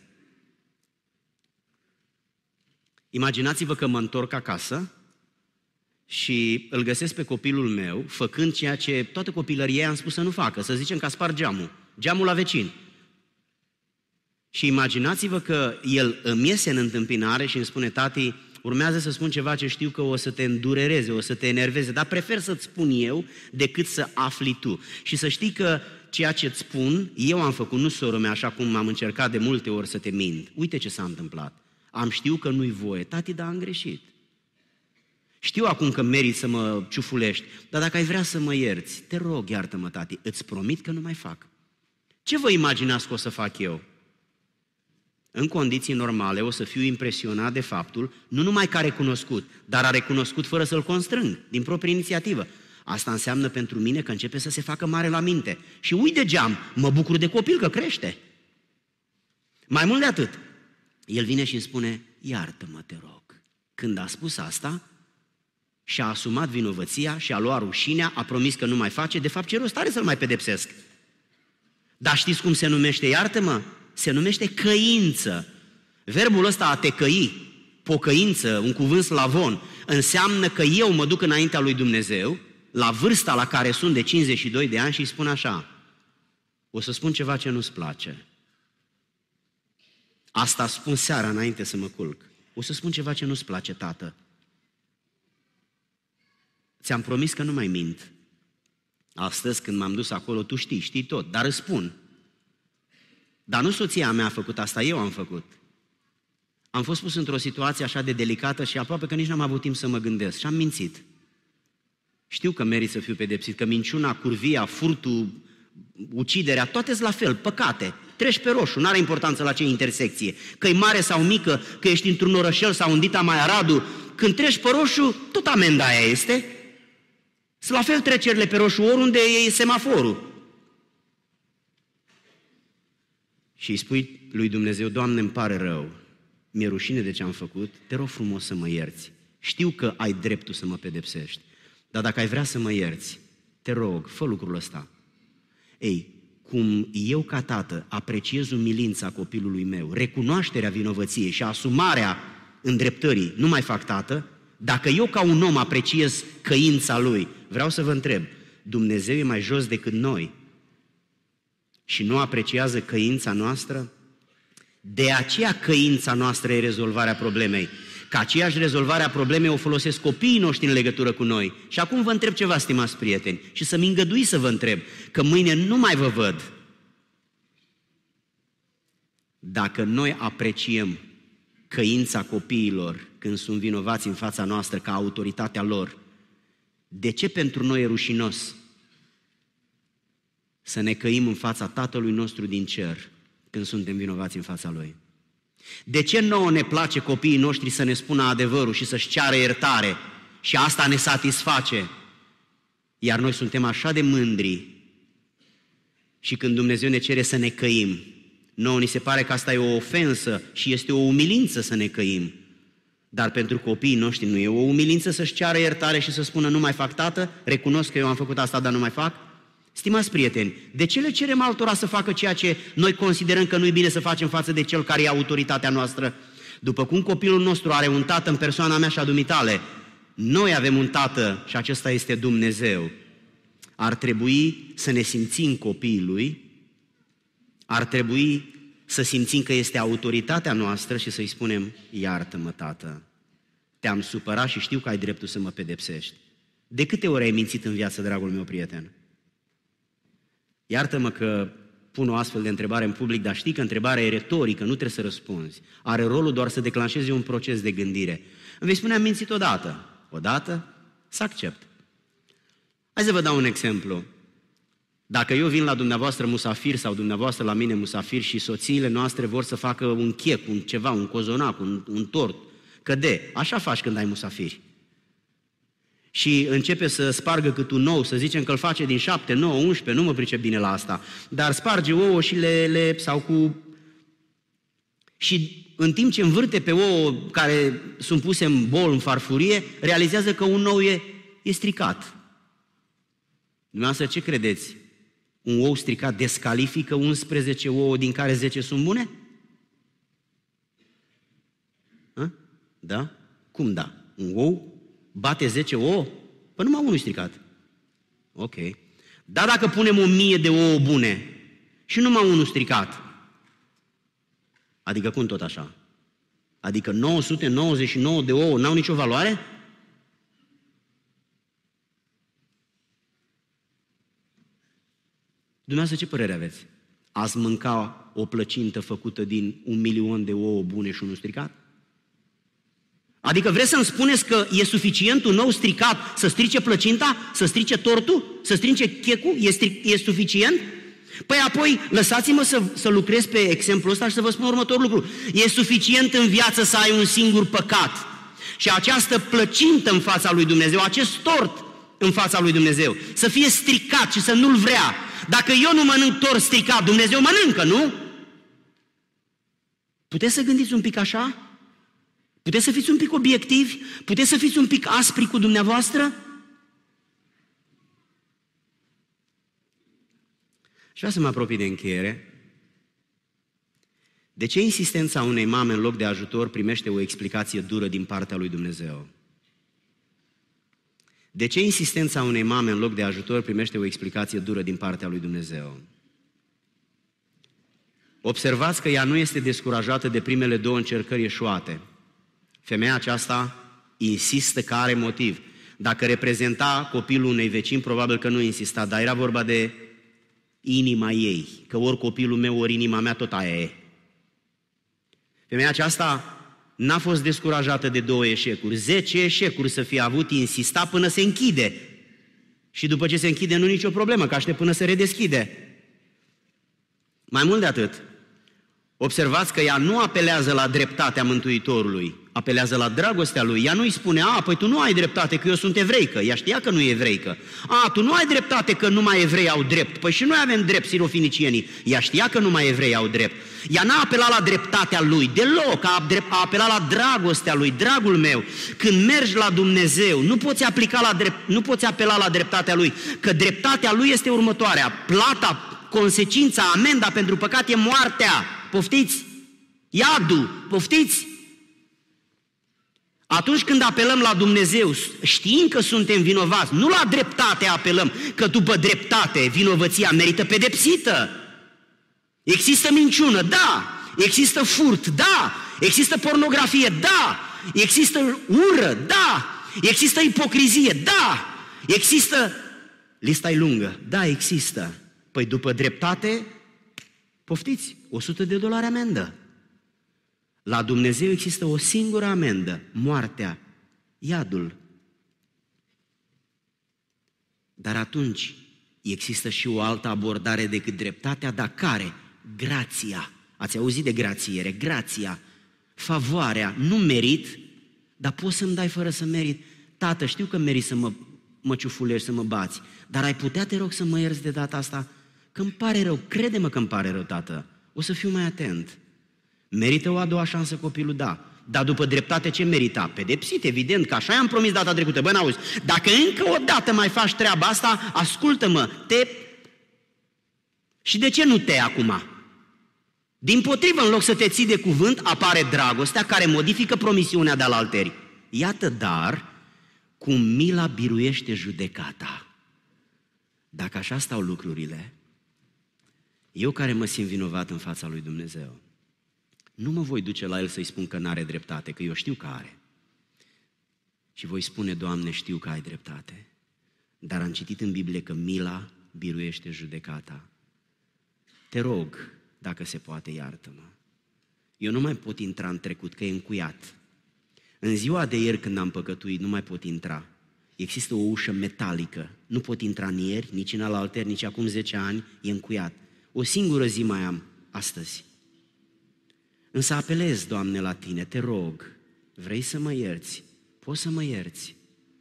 Speaker 1: Imaginați-vă că mă întorc acasă și îl găsesc pe copilul meu făcând ceea ce toată copilăria am spus să nu facă, să zicem că a spart geamul, geamul la vecin. Și imaginați-vă că el îmi iese în întâmpinare și îmi spune: tati, urmează să spun ceva ce știu că o să te îndurereze, o să te enerveze, dar prefer să-ți spun eu decât să afli tu. Și să știi că ceea ce îți spun, eu am făcut, nu soră mea, așa cum am încercat de multe ori să te mint. Uite ce s-a întâmplat. Am știut că nu-i voie. Tati, dar am greșit. Știu acum că meriți să mă ciufulești, dar dacă ai vrea să mă ierți, te rog, iartă-mă, tati, îți promit că nu mai fac. Ce vă imaginați că o să fac eu? În condiții normale o să fiu impresionat de faptul, nu numai că a recunoscut, dar a recunoscut fără să-l constrâng, din proprie inițiativă. Asta înseamnă pentru mine că începe să se facă mare la minte. Și uit de geam, mă bucur de copil că crește. Mai mult de atât, el vine și îmi spune: iartă-mă, te rog. Când a spus asta, și-a asumat vinovăția și a luat rușinea, a promis că nu mai face, de fapt ce rost are să-l mai pedepsesc? Dar știți cum se numește, iartă-mă? Se numește căință. Verbul ăsta a te căi, pocăință, un cuvânt slavon, înseamnă că eu mă duc înaintea lui Dumnezeu, la vârsta la care sunt de cincizeci și doi de ani și îi spun așa: o să spun ceva ce nu-ți place. Asta spun seara înainte să mă culc. O să spun ceva ce nu-ți place, tată. Ți-am promis că nu mai mint. Astăzi, când m-am dus acolo, tu știi, știi tot, dar îți spun. Dar nu soția mea a făcut asta, eu am făcut. Am fost pus într-o situație așa de delicată și aproape că nici n-am avut timp să mă gândesc și am mințit. Știu că merit să fiu pedepsit, că minciuna, curvia, furtul, uciderea, toate-s la fel, păcate. Treci pe roșu, n-are importanță la ce intersecție. Că e mare sau mică, că ești într-un orășel sau în Dita Mai Aradu, când treci pe roșu, tot amenda aia este. Sunt la fel trecerile pe roșu, oriunde e semaforul. Și îi spui lui Dumnezeu: Doamne, îmi pare rău, mi-e rușine de ce am făcut, te rog frumos să mă ierți. Știu că ai dreptul să mă pedepsești, dar dacă ai vrea să mă ierți, te rog, fă lucrul ăsta. Ei, cum eu ca tată apreciez umilința copilului meu, recunoașterea vinovăției și asumarea îndreptării, nu mai fac tată, dacă eu ca un om apreciez căința lui, vreau să vă întreb, Dumnezeu e mai jos decât noi și nu apreciază căința noastră? De aceea căința noastră e rezolvarea problemei. Că aceeași rezolvare a problemei o folosesc copiii noștri în legătură cu noi. Și acum vă întreb ceva, stimați prieteni, și să-mi îngăduiți să vă întreb, că mâine nu mai vă văd. Dacă noi apreciem căința copiilor când sunt vinovați în fața noastră ca autoritatea lor, de ce pentru noi e rușinos să ne căim în fața Tatălui nostru din cer când suntem vinovați în fața Lui? De ce nouă ne place copiii noștri să ne spună adevărul și să-și ceară iertare și asta ne satisface? Iar noi suntem așa de mândri și când Dumnezeu ne cere să ne căim, nouă ni se pare că asta e o ofensă și este o umilință să ne căim. Dar pentru copiii noștri nu e o umilință să-și ceară iertare și să spună: nu mai fac, tată, recunosc că eu am făcut asta, dar nu mai fac? Stimați prieteni, de ce le cerem altora să facă ceea ce noi considerăm că nu-i bine să facem față de cel care e autoritatea noastră? După cum copilul nostru are un tată în persoana mea și a dumitale, noi avem un tată și acesta este Dumnezeu. Ar trebui să ne simțim copiii Lui, ar trebui să simțim că este autoritatea noastră și să-i spunem: iartă-mă, tată, te-am supărat și știu că ai dreptul să mă pedepsești. De câte ori ai mințit în viață, dragul meu prieten? Iartă-mă că pun o astfel de întrebare în public, dar știi că întrebarea e retorică, nu trebuie să răspunzi. Are rolul doar să declanșeze un proces de gândire. Îmi vei spune: am mințit odată. Odată? Să accept. Hai să vă dau un exemplu. Dacă eu vin la dumneavoastră musafir sau dumneavoastră la mine musafir și soțiile noastre vor să facă un chec, un ceva, un cozonac, un, un tort, că de, așa faci când ai musafiri. Și începe să spargă cât un ou, să zicem că îl face din șapte, nouă, unsprezece, nu mă pricep bine la asta, dar sparge ouă și le, le sau cu... Și în timp ce învârte pe ouă care sunt puse în bol, în farfurie, realizează că un ou e, e stricat. Dumneavoastră ce credeți? Un ou stricat descalifică unsprezece ouă din care zece sunt bune? A? Da? Cum da? Un ou bate zece ouă? Păi numai unul stricat. Ok. Dar dacă punem o mie de ouă bune și numai unul stricat, adică cum tot așa? Adică nouă sute nouăzeci și nouă de ouă n-au nicio valoare? Dumneavoastră ce părere aveți? Ați mânca o plăcintă făcută din un milion de ouă bune și unul stricat? Adică vreți să-mi spuneți că e suficient un ou stricat să strice plăcinta, să strice tortul, să strice checul? E, stri- e suficient? Păi apoi lăsați-mă să, să lucrez pe exemplul ăsta și să vă spun următorul lucru. E suficient în viață să ai un singur păcat și această plăcintă în fața lui Dumnezeu, acest tort în fața lui Dumnezeu, să fie stricat și să nu-l vrea. Dacă eu nu mănânc tort stricat, Dumnezeu mănâncă, nu? Puteți să gândiți un pic așa? Puteți să fiți un pic obiectivi? Puteți să fiți un pic aspri cu dumneavoastră? Și vreau să mă apropii de încheiere. De ce insistența unei mame în loc de ajutor primește o explicație dură din partea lui Dumnezeu? De ce insistența unei mame în loc de ajutor primește o explicație dură din partea lui Dumnezeu? Observați că ea nu este descurajată de primele două încercări eșuate. Femeia aceasta insistă că are motiv. Dacă reprezenta copilul unei vecini, probabil că nu insista, dar era vorba de inima ei, că ori copilul meu, ori inima mea, tot aia e. Femeia aceasta n-a fost descurajată de două eșecuri, zece eșecuri să fie avut, insista până se închide. Și după ce se închide, nu nicio problemă, că aștept până se redeschide. Mai mult de atât, observați că ea nu apelează la dreptatea Mântuitorului, apelează la dragostea lui. Ea nu îi spune, a, păi tu nu ai dreptate că eu sunt evreică. Ea știa că nu e evreică. A, tu nu ai dreptate că numai evrei au drept. Păi și noi avem drept, sirofenicienii. Ea știa că numai evrei au drept. Ea n-a apelat la dreptatea lui, deloc, a, a apelat la dragostea lui. Dragul meu, când mergi la Dumnezeu, nu poți, aplica la drept, nu poți apela la dreptatea lui, că dreptatea lui este următoarea. Plata, consecința, amenda pentru păcat e moartea. Poftiți? Iadul, poftiți? Atunci când apelăm la Dumnezeu, știind că suntem vinovați, nu la dreptate apelăm, că după dreptate vinovăția merită pedepsită. Există minciună, da. Există furt, da. Există pornografie, da. Există ură, da. Există ipocrizie, da. Există... Lista e lungă, da, există. Păi după dreptate, poftiți, o sută de dolari amendă. La Dumnezeu există o singură amendă, moartea, iadul. Dar atunci există și o altă abordare decât dreptatea, dar care? Grația. Ați auzit de grațiere, grația, favoarea, nu merit, dar poți să-mi dai fără să merit. Tată, știu că merit să mă, mă ciufulești, să mă bați, dar ai putea, te rog, să mă ierți de data asta? Că îmi pare rău, crede-mă că îmi pare rău, tată, o să fiu mai atent. Merită o a doua șansă copilul? Da. Dar după dreptate ce merita? Pedepsit, evident, că așa i-am promis data trecută. Bă, n-auzi, dacă încă o dată mai faci treaba asta, ascultă-mă, te... Și de ce nu te acum? Dimpotrivă, în loc să te ții de cuvânt, apare dragostea care modifică promisiunea de alalteri. Iată, dar, cum mila biruiește judecata. Dacă așa stau lucrurile, eu care mă simt vinovat în fața lui Dumnezeu, nu mă voi duce la el să-i spun că n-are dreptate, că eu știu că are. Și voi spune, Doamne, știu că ai dreptate, dar am citit în Biblie că mila biruiește judecata. Te rog, dacă se poate, iartă-mă. Eu nu mai pot intra în trecut, că e încuiat. În ziua de ieri, când am păcătuit, nu mai pot intra. Există o ușă metalică. Nu pot intra ni ieri, nici în alalter, nici acum zece ani, e încuiat. O singură zi mai am, astăzi. Însă apelez, Doamne, la Tine, te rog, vrei să mă ierți? Poți să mă ierți?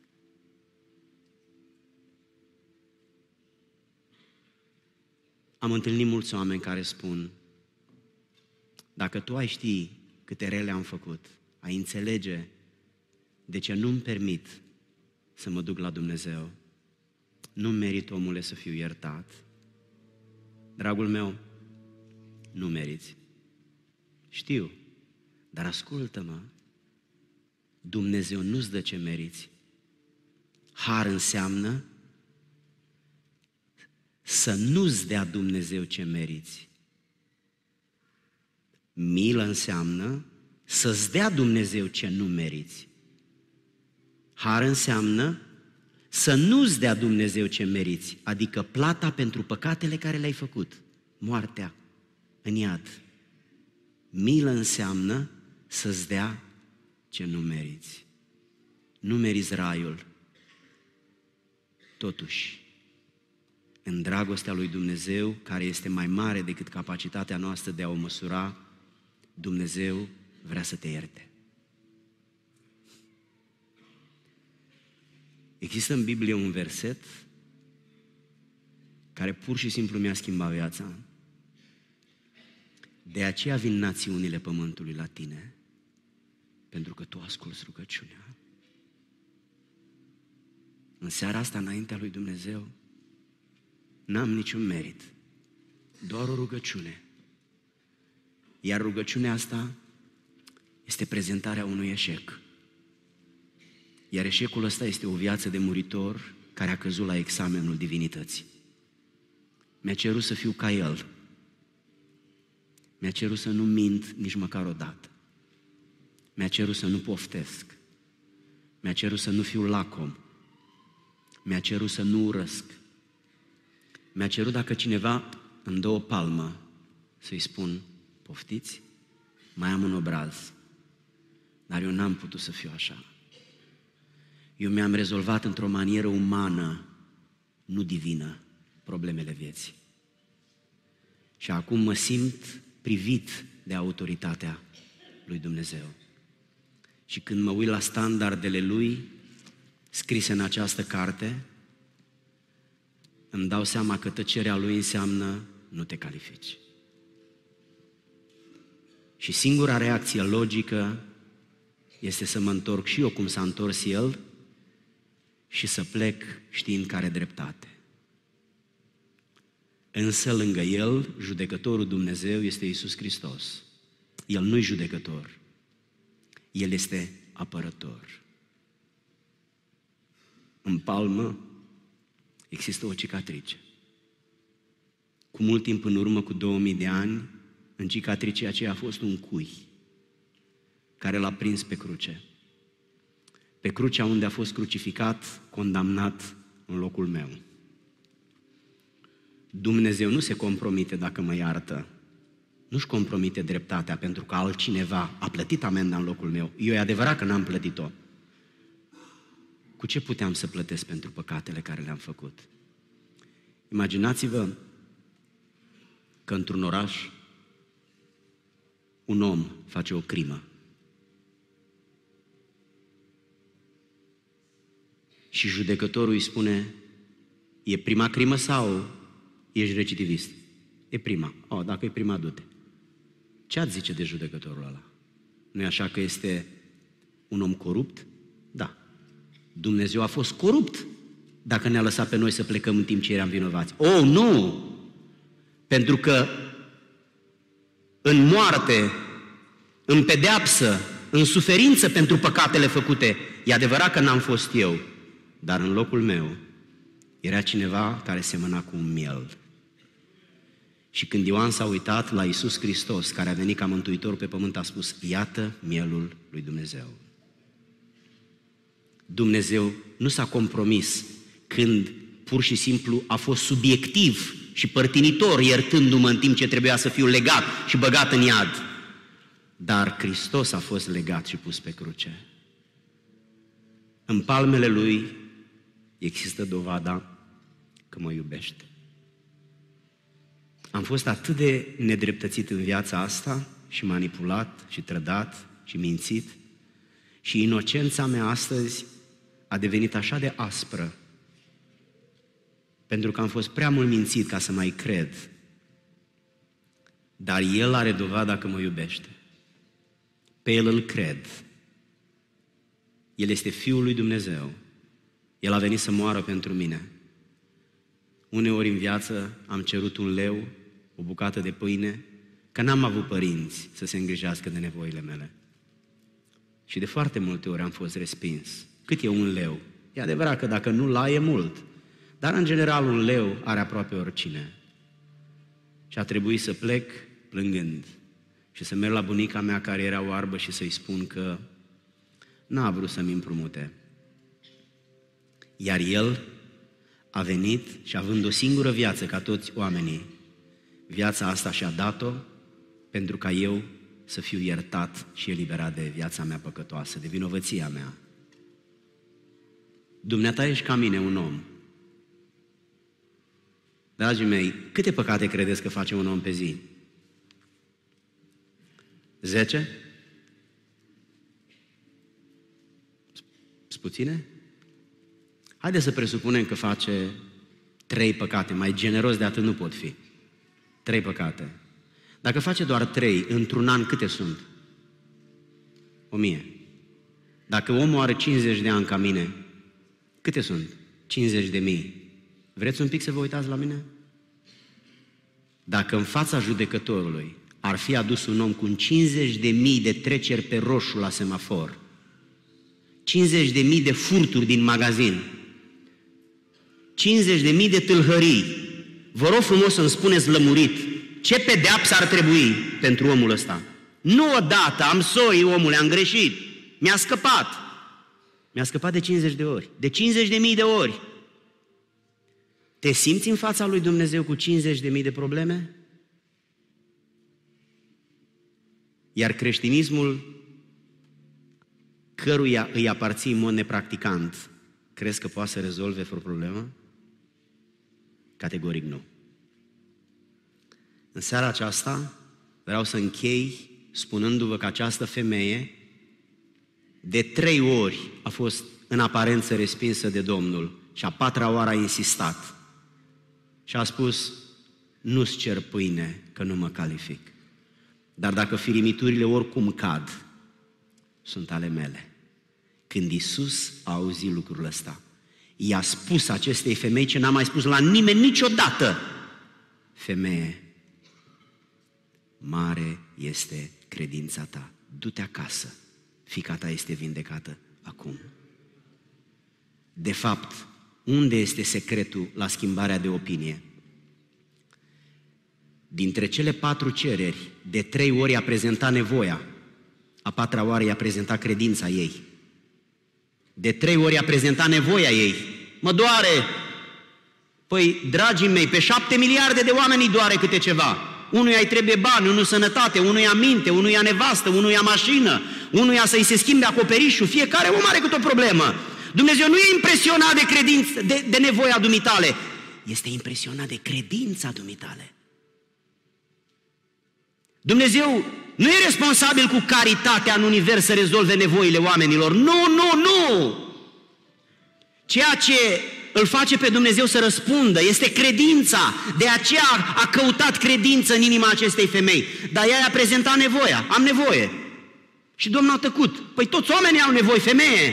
Speaker 1: Am întâlnit mulți oameni care spun, dacă Tu ai ști câte rele am făcut, ai înțelege de ce nu-mi permit să mă duc la Dumnezeu, nu merit, omule, să fiu iertat. Dragul meu, nu meriți. Știu, dar ascultă-mă, Dumnezeu nu-ți dă ce meriți. Har înseamnă să nu-ți dea Dumnezeu ce meriți. Milă înseamnă să-ți dea Dumnezeu ce nu meriți. Har înseamnă să nu-ți dea Dumnezeu ce meriți, adică plata pentru păcatele care le-ai făcut, moartea în iad. Milă înseamnă să-ți dea ce nu meriți. Nu meriți raiul. Totuși, în dragostea lui Dumnezeu, care este mai mare decât capacitatea noastră de a o măsura, Dumnezeu vrea să te ierte. Există în Biblie un verset care pur și simplu mi-a schimbat viața. De aceea vin națiunile pământului la tine pentru că Tu asculți rugăciunea. În seara asta, înaintea lui Dumnezeu, n-am niciun merit, doar o rugăciune. Iar rugăciunea asta este prezentarea unui eșec. Iar eșecul ăsta este o viață de muritor care a căzut la examenul divinității. Mi-a cerut să fiu ca El. Mi-a cerut să nu mint nici măcar o dată. Mi-a cerut să nu poftesc. Mi-a cerut să nu fiu lacom. Mi-a cerut să nu urăsc. Mi-a cerut dacă cineva îmi dă o palmă să-i spun, poftiți, mai am un obraz. Dar eu n-am putut să fiu așa. Eu mi-am rezolvat într-o manieră umană, nu divină, problemele vieții. Și acum mă simt privit de autoritatea lui Dumnezeu. Și când mă uit la standardele Lui scrise în această carte, îmi dau seama că tăcerea Lui înseamnă nu te califici. Și singura reacție logică este să mă întorc și eu cum s-a întors El și să plec știind că are dreptate. Însă lângă El, judecătorul Dumnezeu este Iisus Hristos. El nu-i judecător, El este apărător. În palmă există o cicatrice. Cu mult timp în urmă, cu două mii de ani, în cicatricea aceea a fost un cui care l-a prins pe cruce. Pe crucea unde a fost crucificat, condamnat în locul meu. Dumnezeu nu se compromite dacă mă iartă. Nu-și compromite dreptatea pentru că altcineva a plătit amenda în locul meu. Eu e adevărat că n-am plătit-o. Cu ce puteam să plătesc pentru păcatele care le-am făcut? Imaginați-vă că într-un oraș un om face o crimă. Și judecătorul îi spune, e prima crimă sau ești recidivist? E prima. Oh, dacă e prima, du-te. Ce ați zice de judecătorul ăla? Nu e așa că este un om corupt? Da. Dumnezeu a fost corupt dacă ne-a lăsat pe noi să plecăm în timp ce eram vinovați. Oh, nu! Pentru că în moarte, în pedeapsă, în suferință pentru păcatele făcute, e adevărat că n-am fost eu, dar în locul meu era cineva care semăna cu un miel. Și când Ioan s-a uitat la Iisus Hristos, care a venit ca mântuitor pe pământ, a spus, iată mielul lui Dumnezeu. Dumnezeu nu s-a compromis când pur și simplu a fost subiectiv și părtinitor, iertându-mă în timp ce trebuia să fiu legat și băgat în iad. Dar Hristos a fost legat și pus pe cruce. În palmele Lui există dovada că mă iubește. Am fost atât de nedreptățit în viața asta și manipulat și trădat și mințit și inocența mea astăzi a devenit așa de aspră pentru că am fost prea mult mințit ca să mai cred. Dar El are dovada că mă iubește. Pe El îl cred. El este Fiul lui Dumnezeu. El a venit să moară pentru mine. Uneori în viață am cerut un leu, o bucată de pâine, că n-am avut părinți să se îngrijească de nevoile mele. Și de foarte multe ori am fost respins. Cât e un leu? E adevărat că dacă nu la e mult, dar în general un leu are aproape oricine. Și a trebuit să plec plângând și să merg la bunica mea care era oarbă și să-i spun că n-a vrut să-mi împrumute. Iar El a venit și având o singură viață ca toți oamenii, viața asta și-a dat-o pentru ca eu să fiu iertat și eliberat de viața mea păcătoasă, de vinovăția mea. Dumneata ești ca mine, un om. Dragii mei, câte păcate credeți că face un om pe zi? Zece? Sunt puține? Haideți să presupunem că face trei păcate, mai generos de atât nu pot fi. Trei păcate. Dacă face doar trei, într-un an câte sunt? O mie. Dacă omul are cincizeci de ani ca mine, câte sunt? cincizeci de mii. Vreți un pic să vă uitați la mine? Dacă în fața judecătorului ar fi adus un om cu cincizeci de mii de treceri pe roșu la semafor, cincizeci de mii de furturi din magazin, cincizeci de mii de tâlhării, vă rog frumos să-mi spuneți lămurit ce pedeapsă ar trebui pentru omul ăsta. Nu odată, am sorry, omule, am greșit, mi-a scăpat. Mi-a scăpat de cincizeci de ori, de cincizeci de mii de ori. Te simți în fața lui Dumnezeu cu cincizeci de mii de probleme? Iar creștinismul căruia îi aparții în mod nepracticant, crezi că poate să rezolve vreo problemă? Categoric nu. În seara aceasta vreau să închei spunându-vă că această femeie de trei ori a fost în aparență respinsă de Domnul și a patra oară a insistat și a spus: nu-ți cer pâine că nu mă calific, dar dacă firimiturile oricum cad, sunt ale mele. Când Iisus a auzit lucrul ăsta, i-a spus acestei femei ce n-a mai spus la nimeni niciodată: femeie, mare este credința ta, du-te acasă, fiica ta este vindecată acum. De fapt, unde este secretul la schimbarea de opinie? Dintre cele patru cereri, de trei ori a prezentat nevoia, a patra oară i-a prezentat credința ei. De trei ori a prezentat nevoia ei. Mă doare! Păi, dragii mei, pe șapte miliarde de oameni îi doare câte ceva. Unuia îi trebuie bani, unul sănătate, unuia minte, unuia nevastă, unuia mașină, unuia să-i se schimbe acoperișul. Fiecare om are câte o problemă. Dumnezeu nu e impresionat de, credință, de, de nevoia dumitale, este impresionat de credința dumitale. Dumnezeu nu e responsabil cu caritatea în univers să rezolve nevoile oamenilor. Nu, nu, nu! Ceea ce îl face pe Dumnezeu să răspundă este credința. De aceea a căutat credință în inima acestei femei. Dar ea i-a prezentat nevoia. Am nevoie. Și Domnul a tăcut. Păi toți oamenii au nevoie, femeie.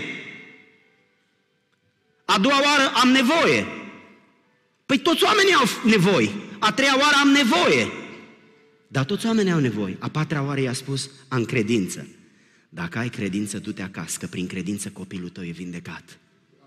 Speaker 1: A doua oară am nevoie. Păi toți oamenii au nevoie. A treia oară am nevoie. Dar toți oamenii au nevoie. A patra oară i-a spus: am credință. Dacă ai credință, du-te acasă, că prin credință copilul tău e vindecat.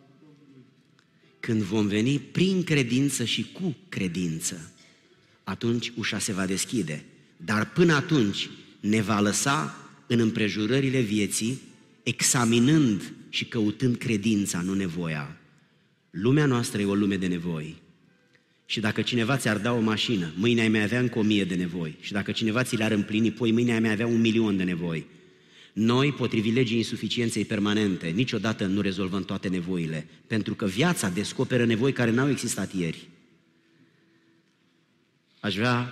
Speaker 1: Când vom veni prin credință și cu credință, atunci ușa se va deschide. Dar până atunci ne va lăsa în împrejurările vieții, examinând și căutând credința, nu nevoia. Lumea noastră e o lume de nevoi. Și dacă cineva ți-ar da o mașină, mâine ai mai avea încă o mie de nevoi. Și dacă cineva ți le-ar împlini, poi mâine ai mai avea un milion de nevoi. Noi, potrivit legii insuficienței permanente, niciodată nu rezolvăm toate nevoile, pentru că viața descoperă nevoi care n-au existat ieri. Aș vrea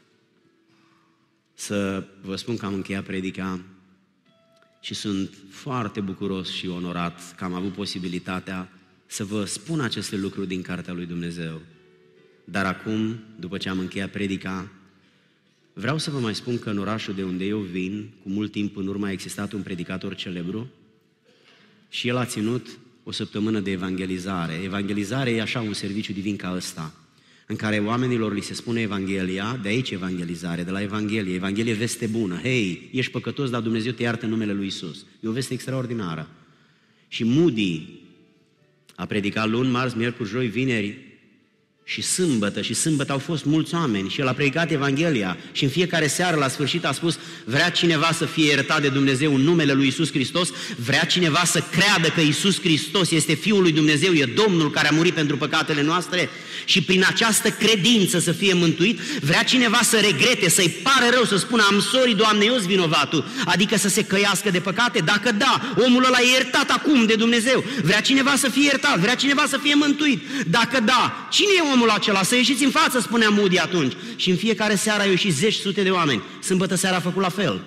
Speaker 1: să vă spun că am încheiat predica și sunt foarte bucuros și onorat că am avut posibilitatea să vă spun aceste lucruri din Cartea lui Dumnezeu. Dar acum, după ce am încheiat predica, vreau să vă mai spun că în orașul de unde eu vin, cu mult timp în urmă a existat un predicator celebru și el a ținut o săptămână de evangelizare. Evangelizare e așa un serviciu divin ca ăsta, în care oamenilor li se spune Evanghelia, de aici evangelizare, de la Evanghelie, Evanghelie veste bună. Hei, ești păcătos, dar Dumnezeu te iartă în numele lui Iisus. E o veste extraordinară. Și Moody a predicat luni, marți, miercuri, joi, vineri și sâmbătă, și sâmbătă au fost mulți oameni și el a predicat Evanghelia și în fiecare seară la sfârșit a spus: vrea cineva să fie iertat de Dumnezeu în numele lui Iisus Hristos, vrea cineva să creadă că Iisus Hristos este Fiul lui Dumnezeu, e Domnul care a murit pentru păcatele noastre și prin această credință să fie mântuit, vrea cineva să regrete, să-i pare rău, să spună: am sorry, Doamne, eu-s vinovatul, adică să se căiască de păcate? Dacă da, omul ăla e iertat acum de Dumnezeu. Vrea cineva să fie iertat, vrea cineva să fie mântuit? Dacă da, cine e omul acela? Să ieșiți în față, spunea Moody atunci. Și în fiecare seară au ieșit zeci, sute de oameni. Sâmbătă seara a făcut la fel.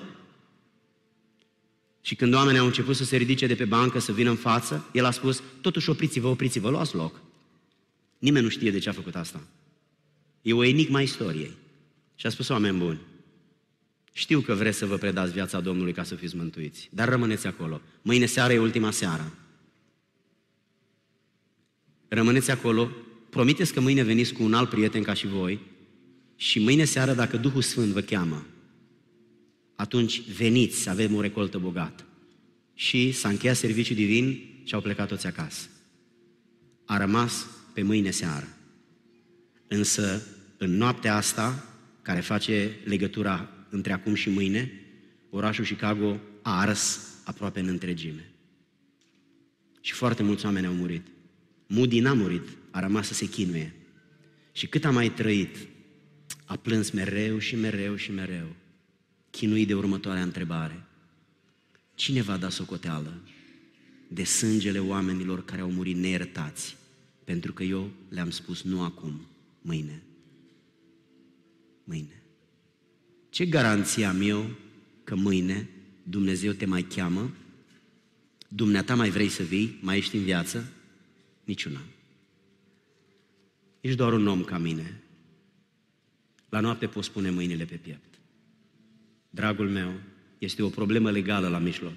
Speaker 1: Și când oamenii au început să se ridice de pe bancă, să vină în față, el a spus: totuși opriți-vă, opriți-vă, luați loc. Nimeni nu știe de ce a făcut asta. E o enigma istoriei. Și a spus: oameni buni, Știu că vreți să vă predați viața Domnului ca să fiți mântuiți, dar rămâneți acolo. Mâine seară e ultima seară. Rămâneți acolo, promiteți că mâine veniți cu un alt prieten ca și voi și mâine seară, dacă Duhul Sfânt vă cheamă, atunci veniți să avem o recoltă bogată. Și s-a încheiat serviciul divin și au plecat toți acasă. A rămas pe mâine seară. Însă, în noaptea asta, care face legătura între acum și mâine, orașul Chicago a ars aproape în întregime. Și foarte mulți oameni au murit. Moody n-a murit, a rămas să se chinuie. Și cât a mai trăit, a plâns mereu și mereu și mereu, chinuit de următoarea întrebare. Cine va da socoteală de sângele oamenilor care au murit neiertați? Pentru că eu le-am spus nu acum, mâine. Mâine. Ce garanție am eu că mâine Dumnezeu te mai cheamă? Dumneata mai vrei să vii? Mai ești în viață? Niciuna. Ești doar un om ca mine. La noapte poți pune mâinile pe piept. Dragul meu, este o problemă legală la mijloc.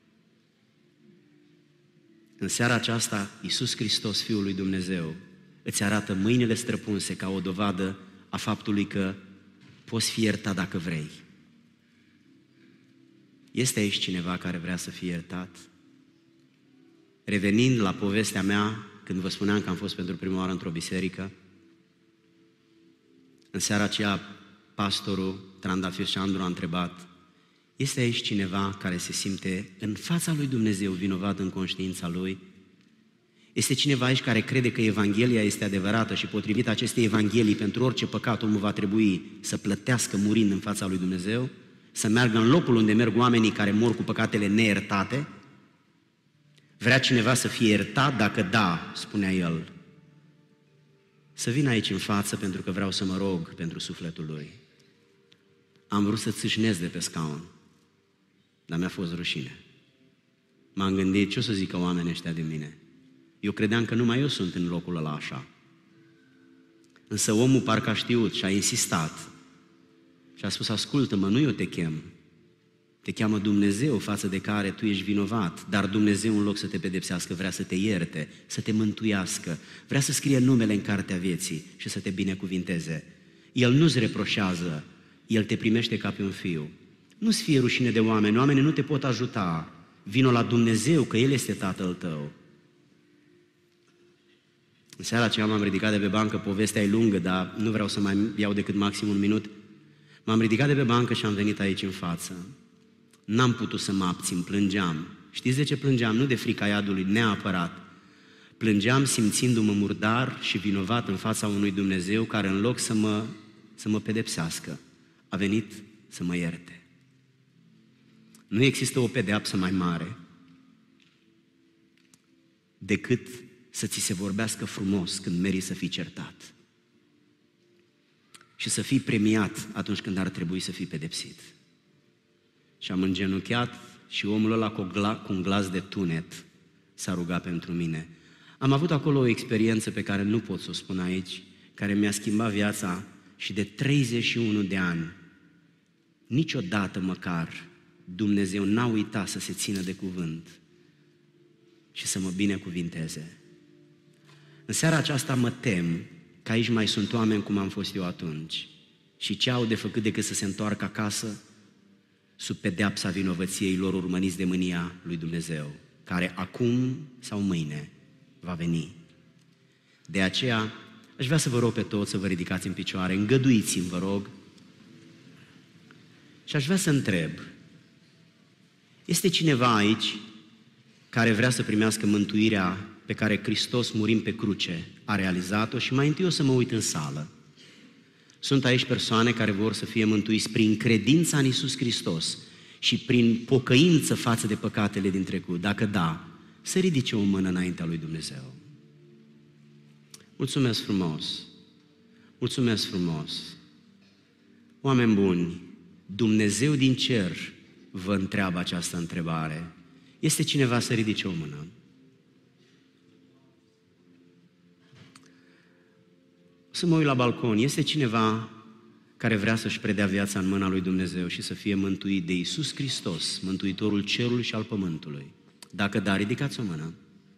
Speaker 1: În seara aceasta, Iisus Hristos, Fiul lui Dumnezeu, îți arată mâinile străpunse ca o dovadă a faptului că poți fi iertat dacă vrei. Este aici cineva care vrea să fie iertat? Revenind la povestea mea, când vă spuneam că am fost pentru prima oară într-o biserică, în seara aceea, pastorul Trandafir Șandru a întrebat: este aici cineva care se simte în fața lui Dumnezeu vinovat în conștiința lui? Este cineva aici care crede că Evanghelia este adevărată și potrivit acestei Evanghelii, pentru orice păcat omul va trebui să plătească murind în fața lui Dumnezeu, să meargă în locul unde merg oamenii care mor cu păcatele neiertate? Vrea cineva să fie iertat? Dacă da, spunea el, să vină aici în față, pentru că vreau să mă rog pentru sufletul lui. Am vrut să țâșnesc de pe scaun, dar mi-a fost rușine. M-am gândit, ce o să zică oamenii ăștia de mine? Eu credeam că numai eu sunt în locul ăla așa. Însă omul parcă a știut și a insistat și a spus: ascultă-mă, nu eu te chem, te cheamă Dumnezeu față de care tu ești vinovat, dar Dumnezeu, în loc să te pedepsească, vrea să te ierte, să te mântuiască, vrea să scrie numele în cartea vieții și să te binecuvinteze. El nu-ți reproșează, El te primește ca pe un fiu. Nu-ți fie rușine de oameni, oamenii nu te pot ajuta. Vino la Dumnezeu, că El este Tatăl tău. În seara aceea m-am ridicat de pe bancă, povestea e lungă, dar nu vreau să mai iau decât maxim un minut. M-am ridicat de pe bancă și am venit aici în față. N-am putut să mă abțin, plângeam. Știți de ce plângeam? Nu de frica iadului, neapărat. Plângeam simțindu-mă murdar și vinovat în fața unui Dumnezeu care, în loc să mă, să mă pedepsească, a venit să mă ierte. Nu există o pedeapsă mai mare decât să ți se vorbească frumos când meriți să fii certat și să fii premiat atunci când ar trebui să fii pedepsit. Și am îngenunchiat și omul ăla cu, gla, cu un glas de tunet s-a rugat pentru mine. Am avut acolo o experiență pe care nu pot să o spun aici, care mi-a schimbat viața și de treizeci și unu de ani, niciodată măcar, Dumnezeu n-a uitat să se țină de cuvânt și să mă binecuvinteze. În seara aceasta mă tem că aici mai sunt oameni cum am fost eu atunci și ce au de făcut decât să se întoarcă acasă sub pedeapsa vinovăției lor, urmăniți de mânia lui Dumnezeu, care acum sau mâine va veni. De aceea aș vrea să vă rog pe toți să vă ridicați în picioare, îngăduiți-mi, vă rog, și aș vrea să întreb: este cineva aici care vrea să primească mântuirea pe care Hristos, murind pe cruce, a realizat-o? Și mai întâi o să mă uit în sală. Sunt aici persoane care vor să fie mântuiți prin credința în Iisus Hristos și prin pocăință față de păcatele din trecut. Dacă da, să ridice o mână înaintea lui Dumnezeu. Mulțumesc frumos! Mulțumesc frumos! Oameni buni, Dumnezeu din cer vă întreabă această întrebare. Este cineva să ridice o mână? Să mă uit la balcon. Este cineva care vrea să-și predea viața în mâna lui Dumnezeu și să fie mântuit de Iisus Hristos, Mântuitorul cerului și al pământului? Dacă da, ridicați o mână.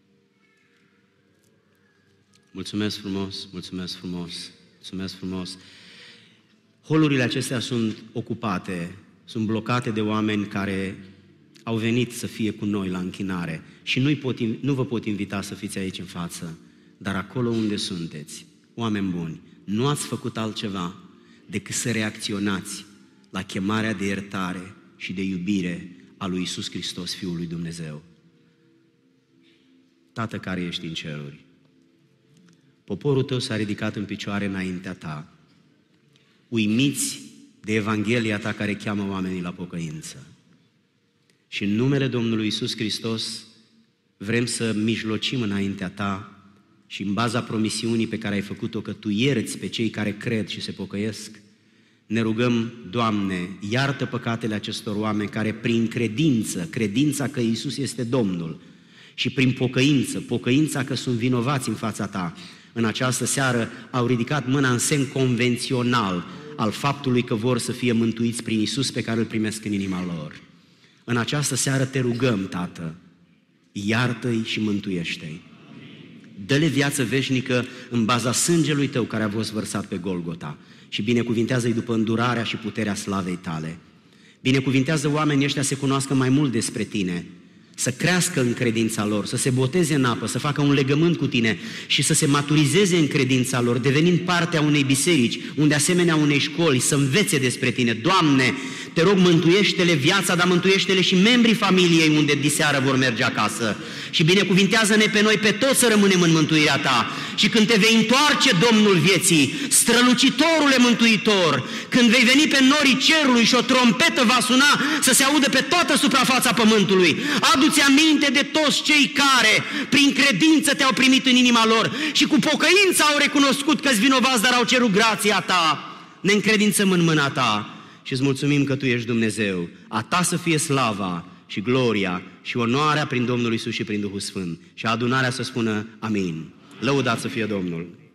Speaker 1: Mulțumesc frumos, mulțumesc frumos, mulțumesc frumos. Holurile acestea sunt ocupate, sunt blocate de oameni care au venit să fie cu noi la închinare și nu-i pot, nu vă pot invita să fiți aici în față, dar acolo unde sunteți, oameni buni, nu ați făcut altceva decât să reacționați la chemarea de iertare și de iubire a lui Iisus Hristos, Fiul lui Dumnezeu. Tată care ești în ceruri, poporul tău s-a ridicat în picioare înaintea ta, uimiți de Evanghelia ta care cheamă oamenii la pocăință. Și în numele Domnului Iisus Hristos vrem să mijlocim înaintea ta și în baza promisiunii pe care ai făcut-o că tu ierți pe cei care cred și se pocăiesc, ne rugăm, Doamne, iartă păcatele acestor oameni care prin credință, credința că Iisus este Domnul și prin pocăință, pocăința că sunt vinovați în fața ta, în această seară au ridicat mâna în semn convențional al faptului că vor să fie mântuiți prin Iisus pe care îl primesc în inima lor. În această seară te rugăm, Tată, iartă-i și mântuiește-i. Dă-le viață veșnică în baza sângelui tău care a fost vărsat pe Golgota și binecuvintează-i după îndurarea și puterea slavei tale. Binecuvintează oamenii ăștia să cunoască mai mult despre tine, să crească în credința lor, să se boteze în apă, să facă un legământ cu tine și să se maturizeze în credința lor, devenind partea unei biserici, unde asemenea unei școli, să învețe despre tine. Doamne, te rog, mântuiește-le viața, dar mântuiește-le și membrii familiei unde diseară vor merge acasă. Și binecuvintează-ne pe noi, pe toți, să rămânem în mântuirea ta. Și când te vei întoarce, Domnul vieții, strălucitorule mântuitor, când vei veni pe norii cerului și o trompetă va suna să se audă pe toată suprafața pământului, adu-ți aminte de toți cei care, prin credință, te-au primit în inima lor și cu pocăință au recunoscut că-s vinovați, dar au cerut grația ta. Ne încredințăm în mâna ta și îți mulțumim că tu ești Dumnezeu. A ta să fie slava și gloria și onoarea prin Domnul Iisus și prin Duhul Sfânt. Și adunarea să spună amin. Lăudați să fie Domnul!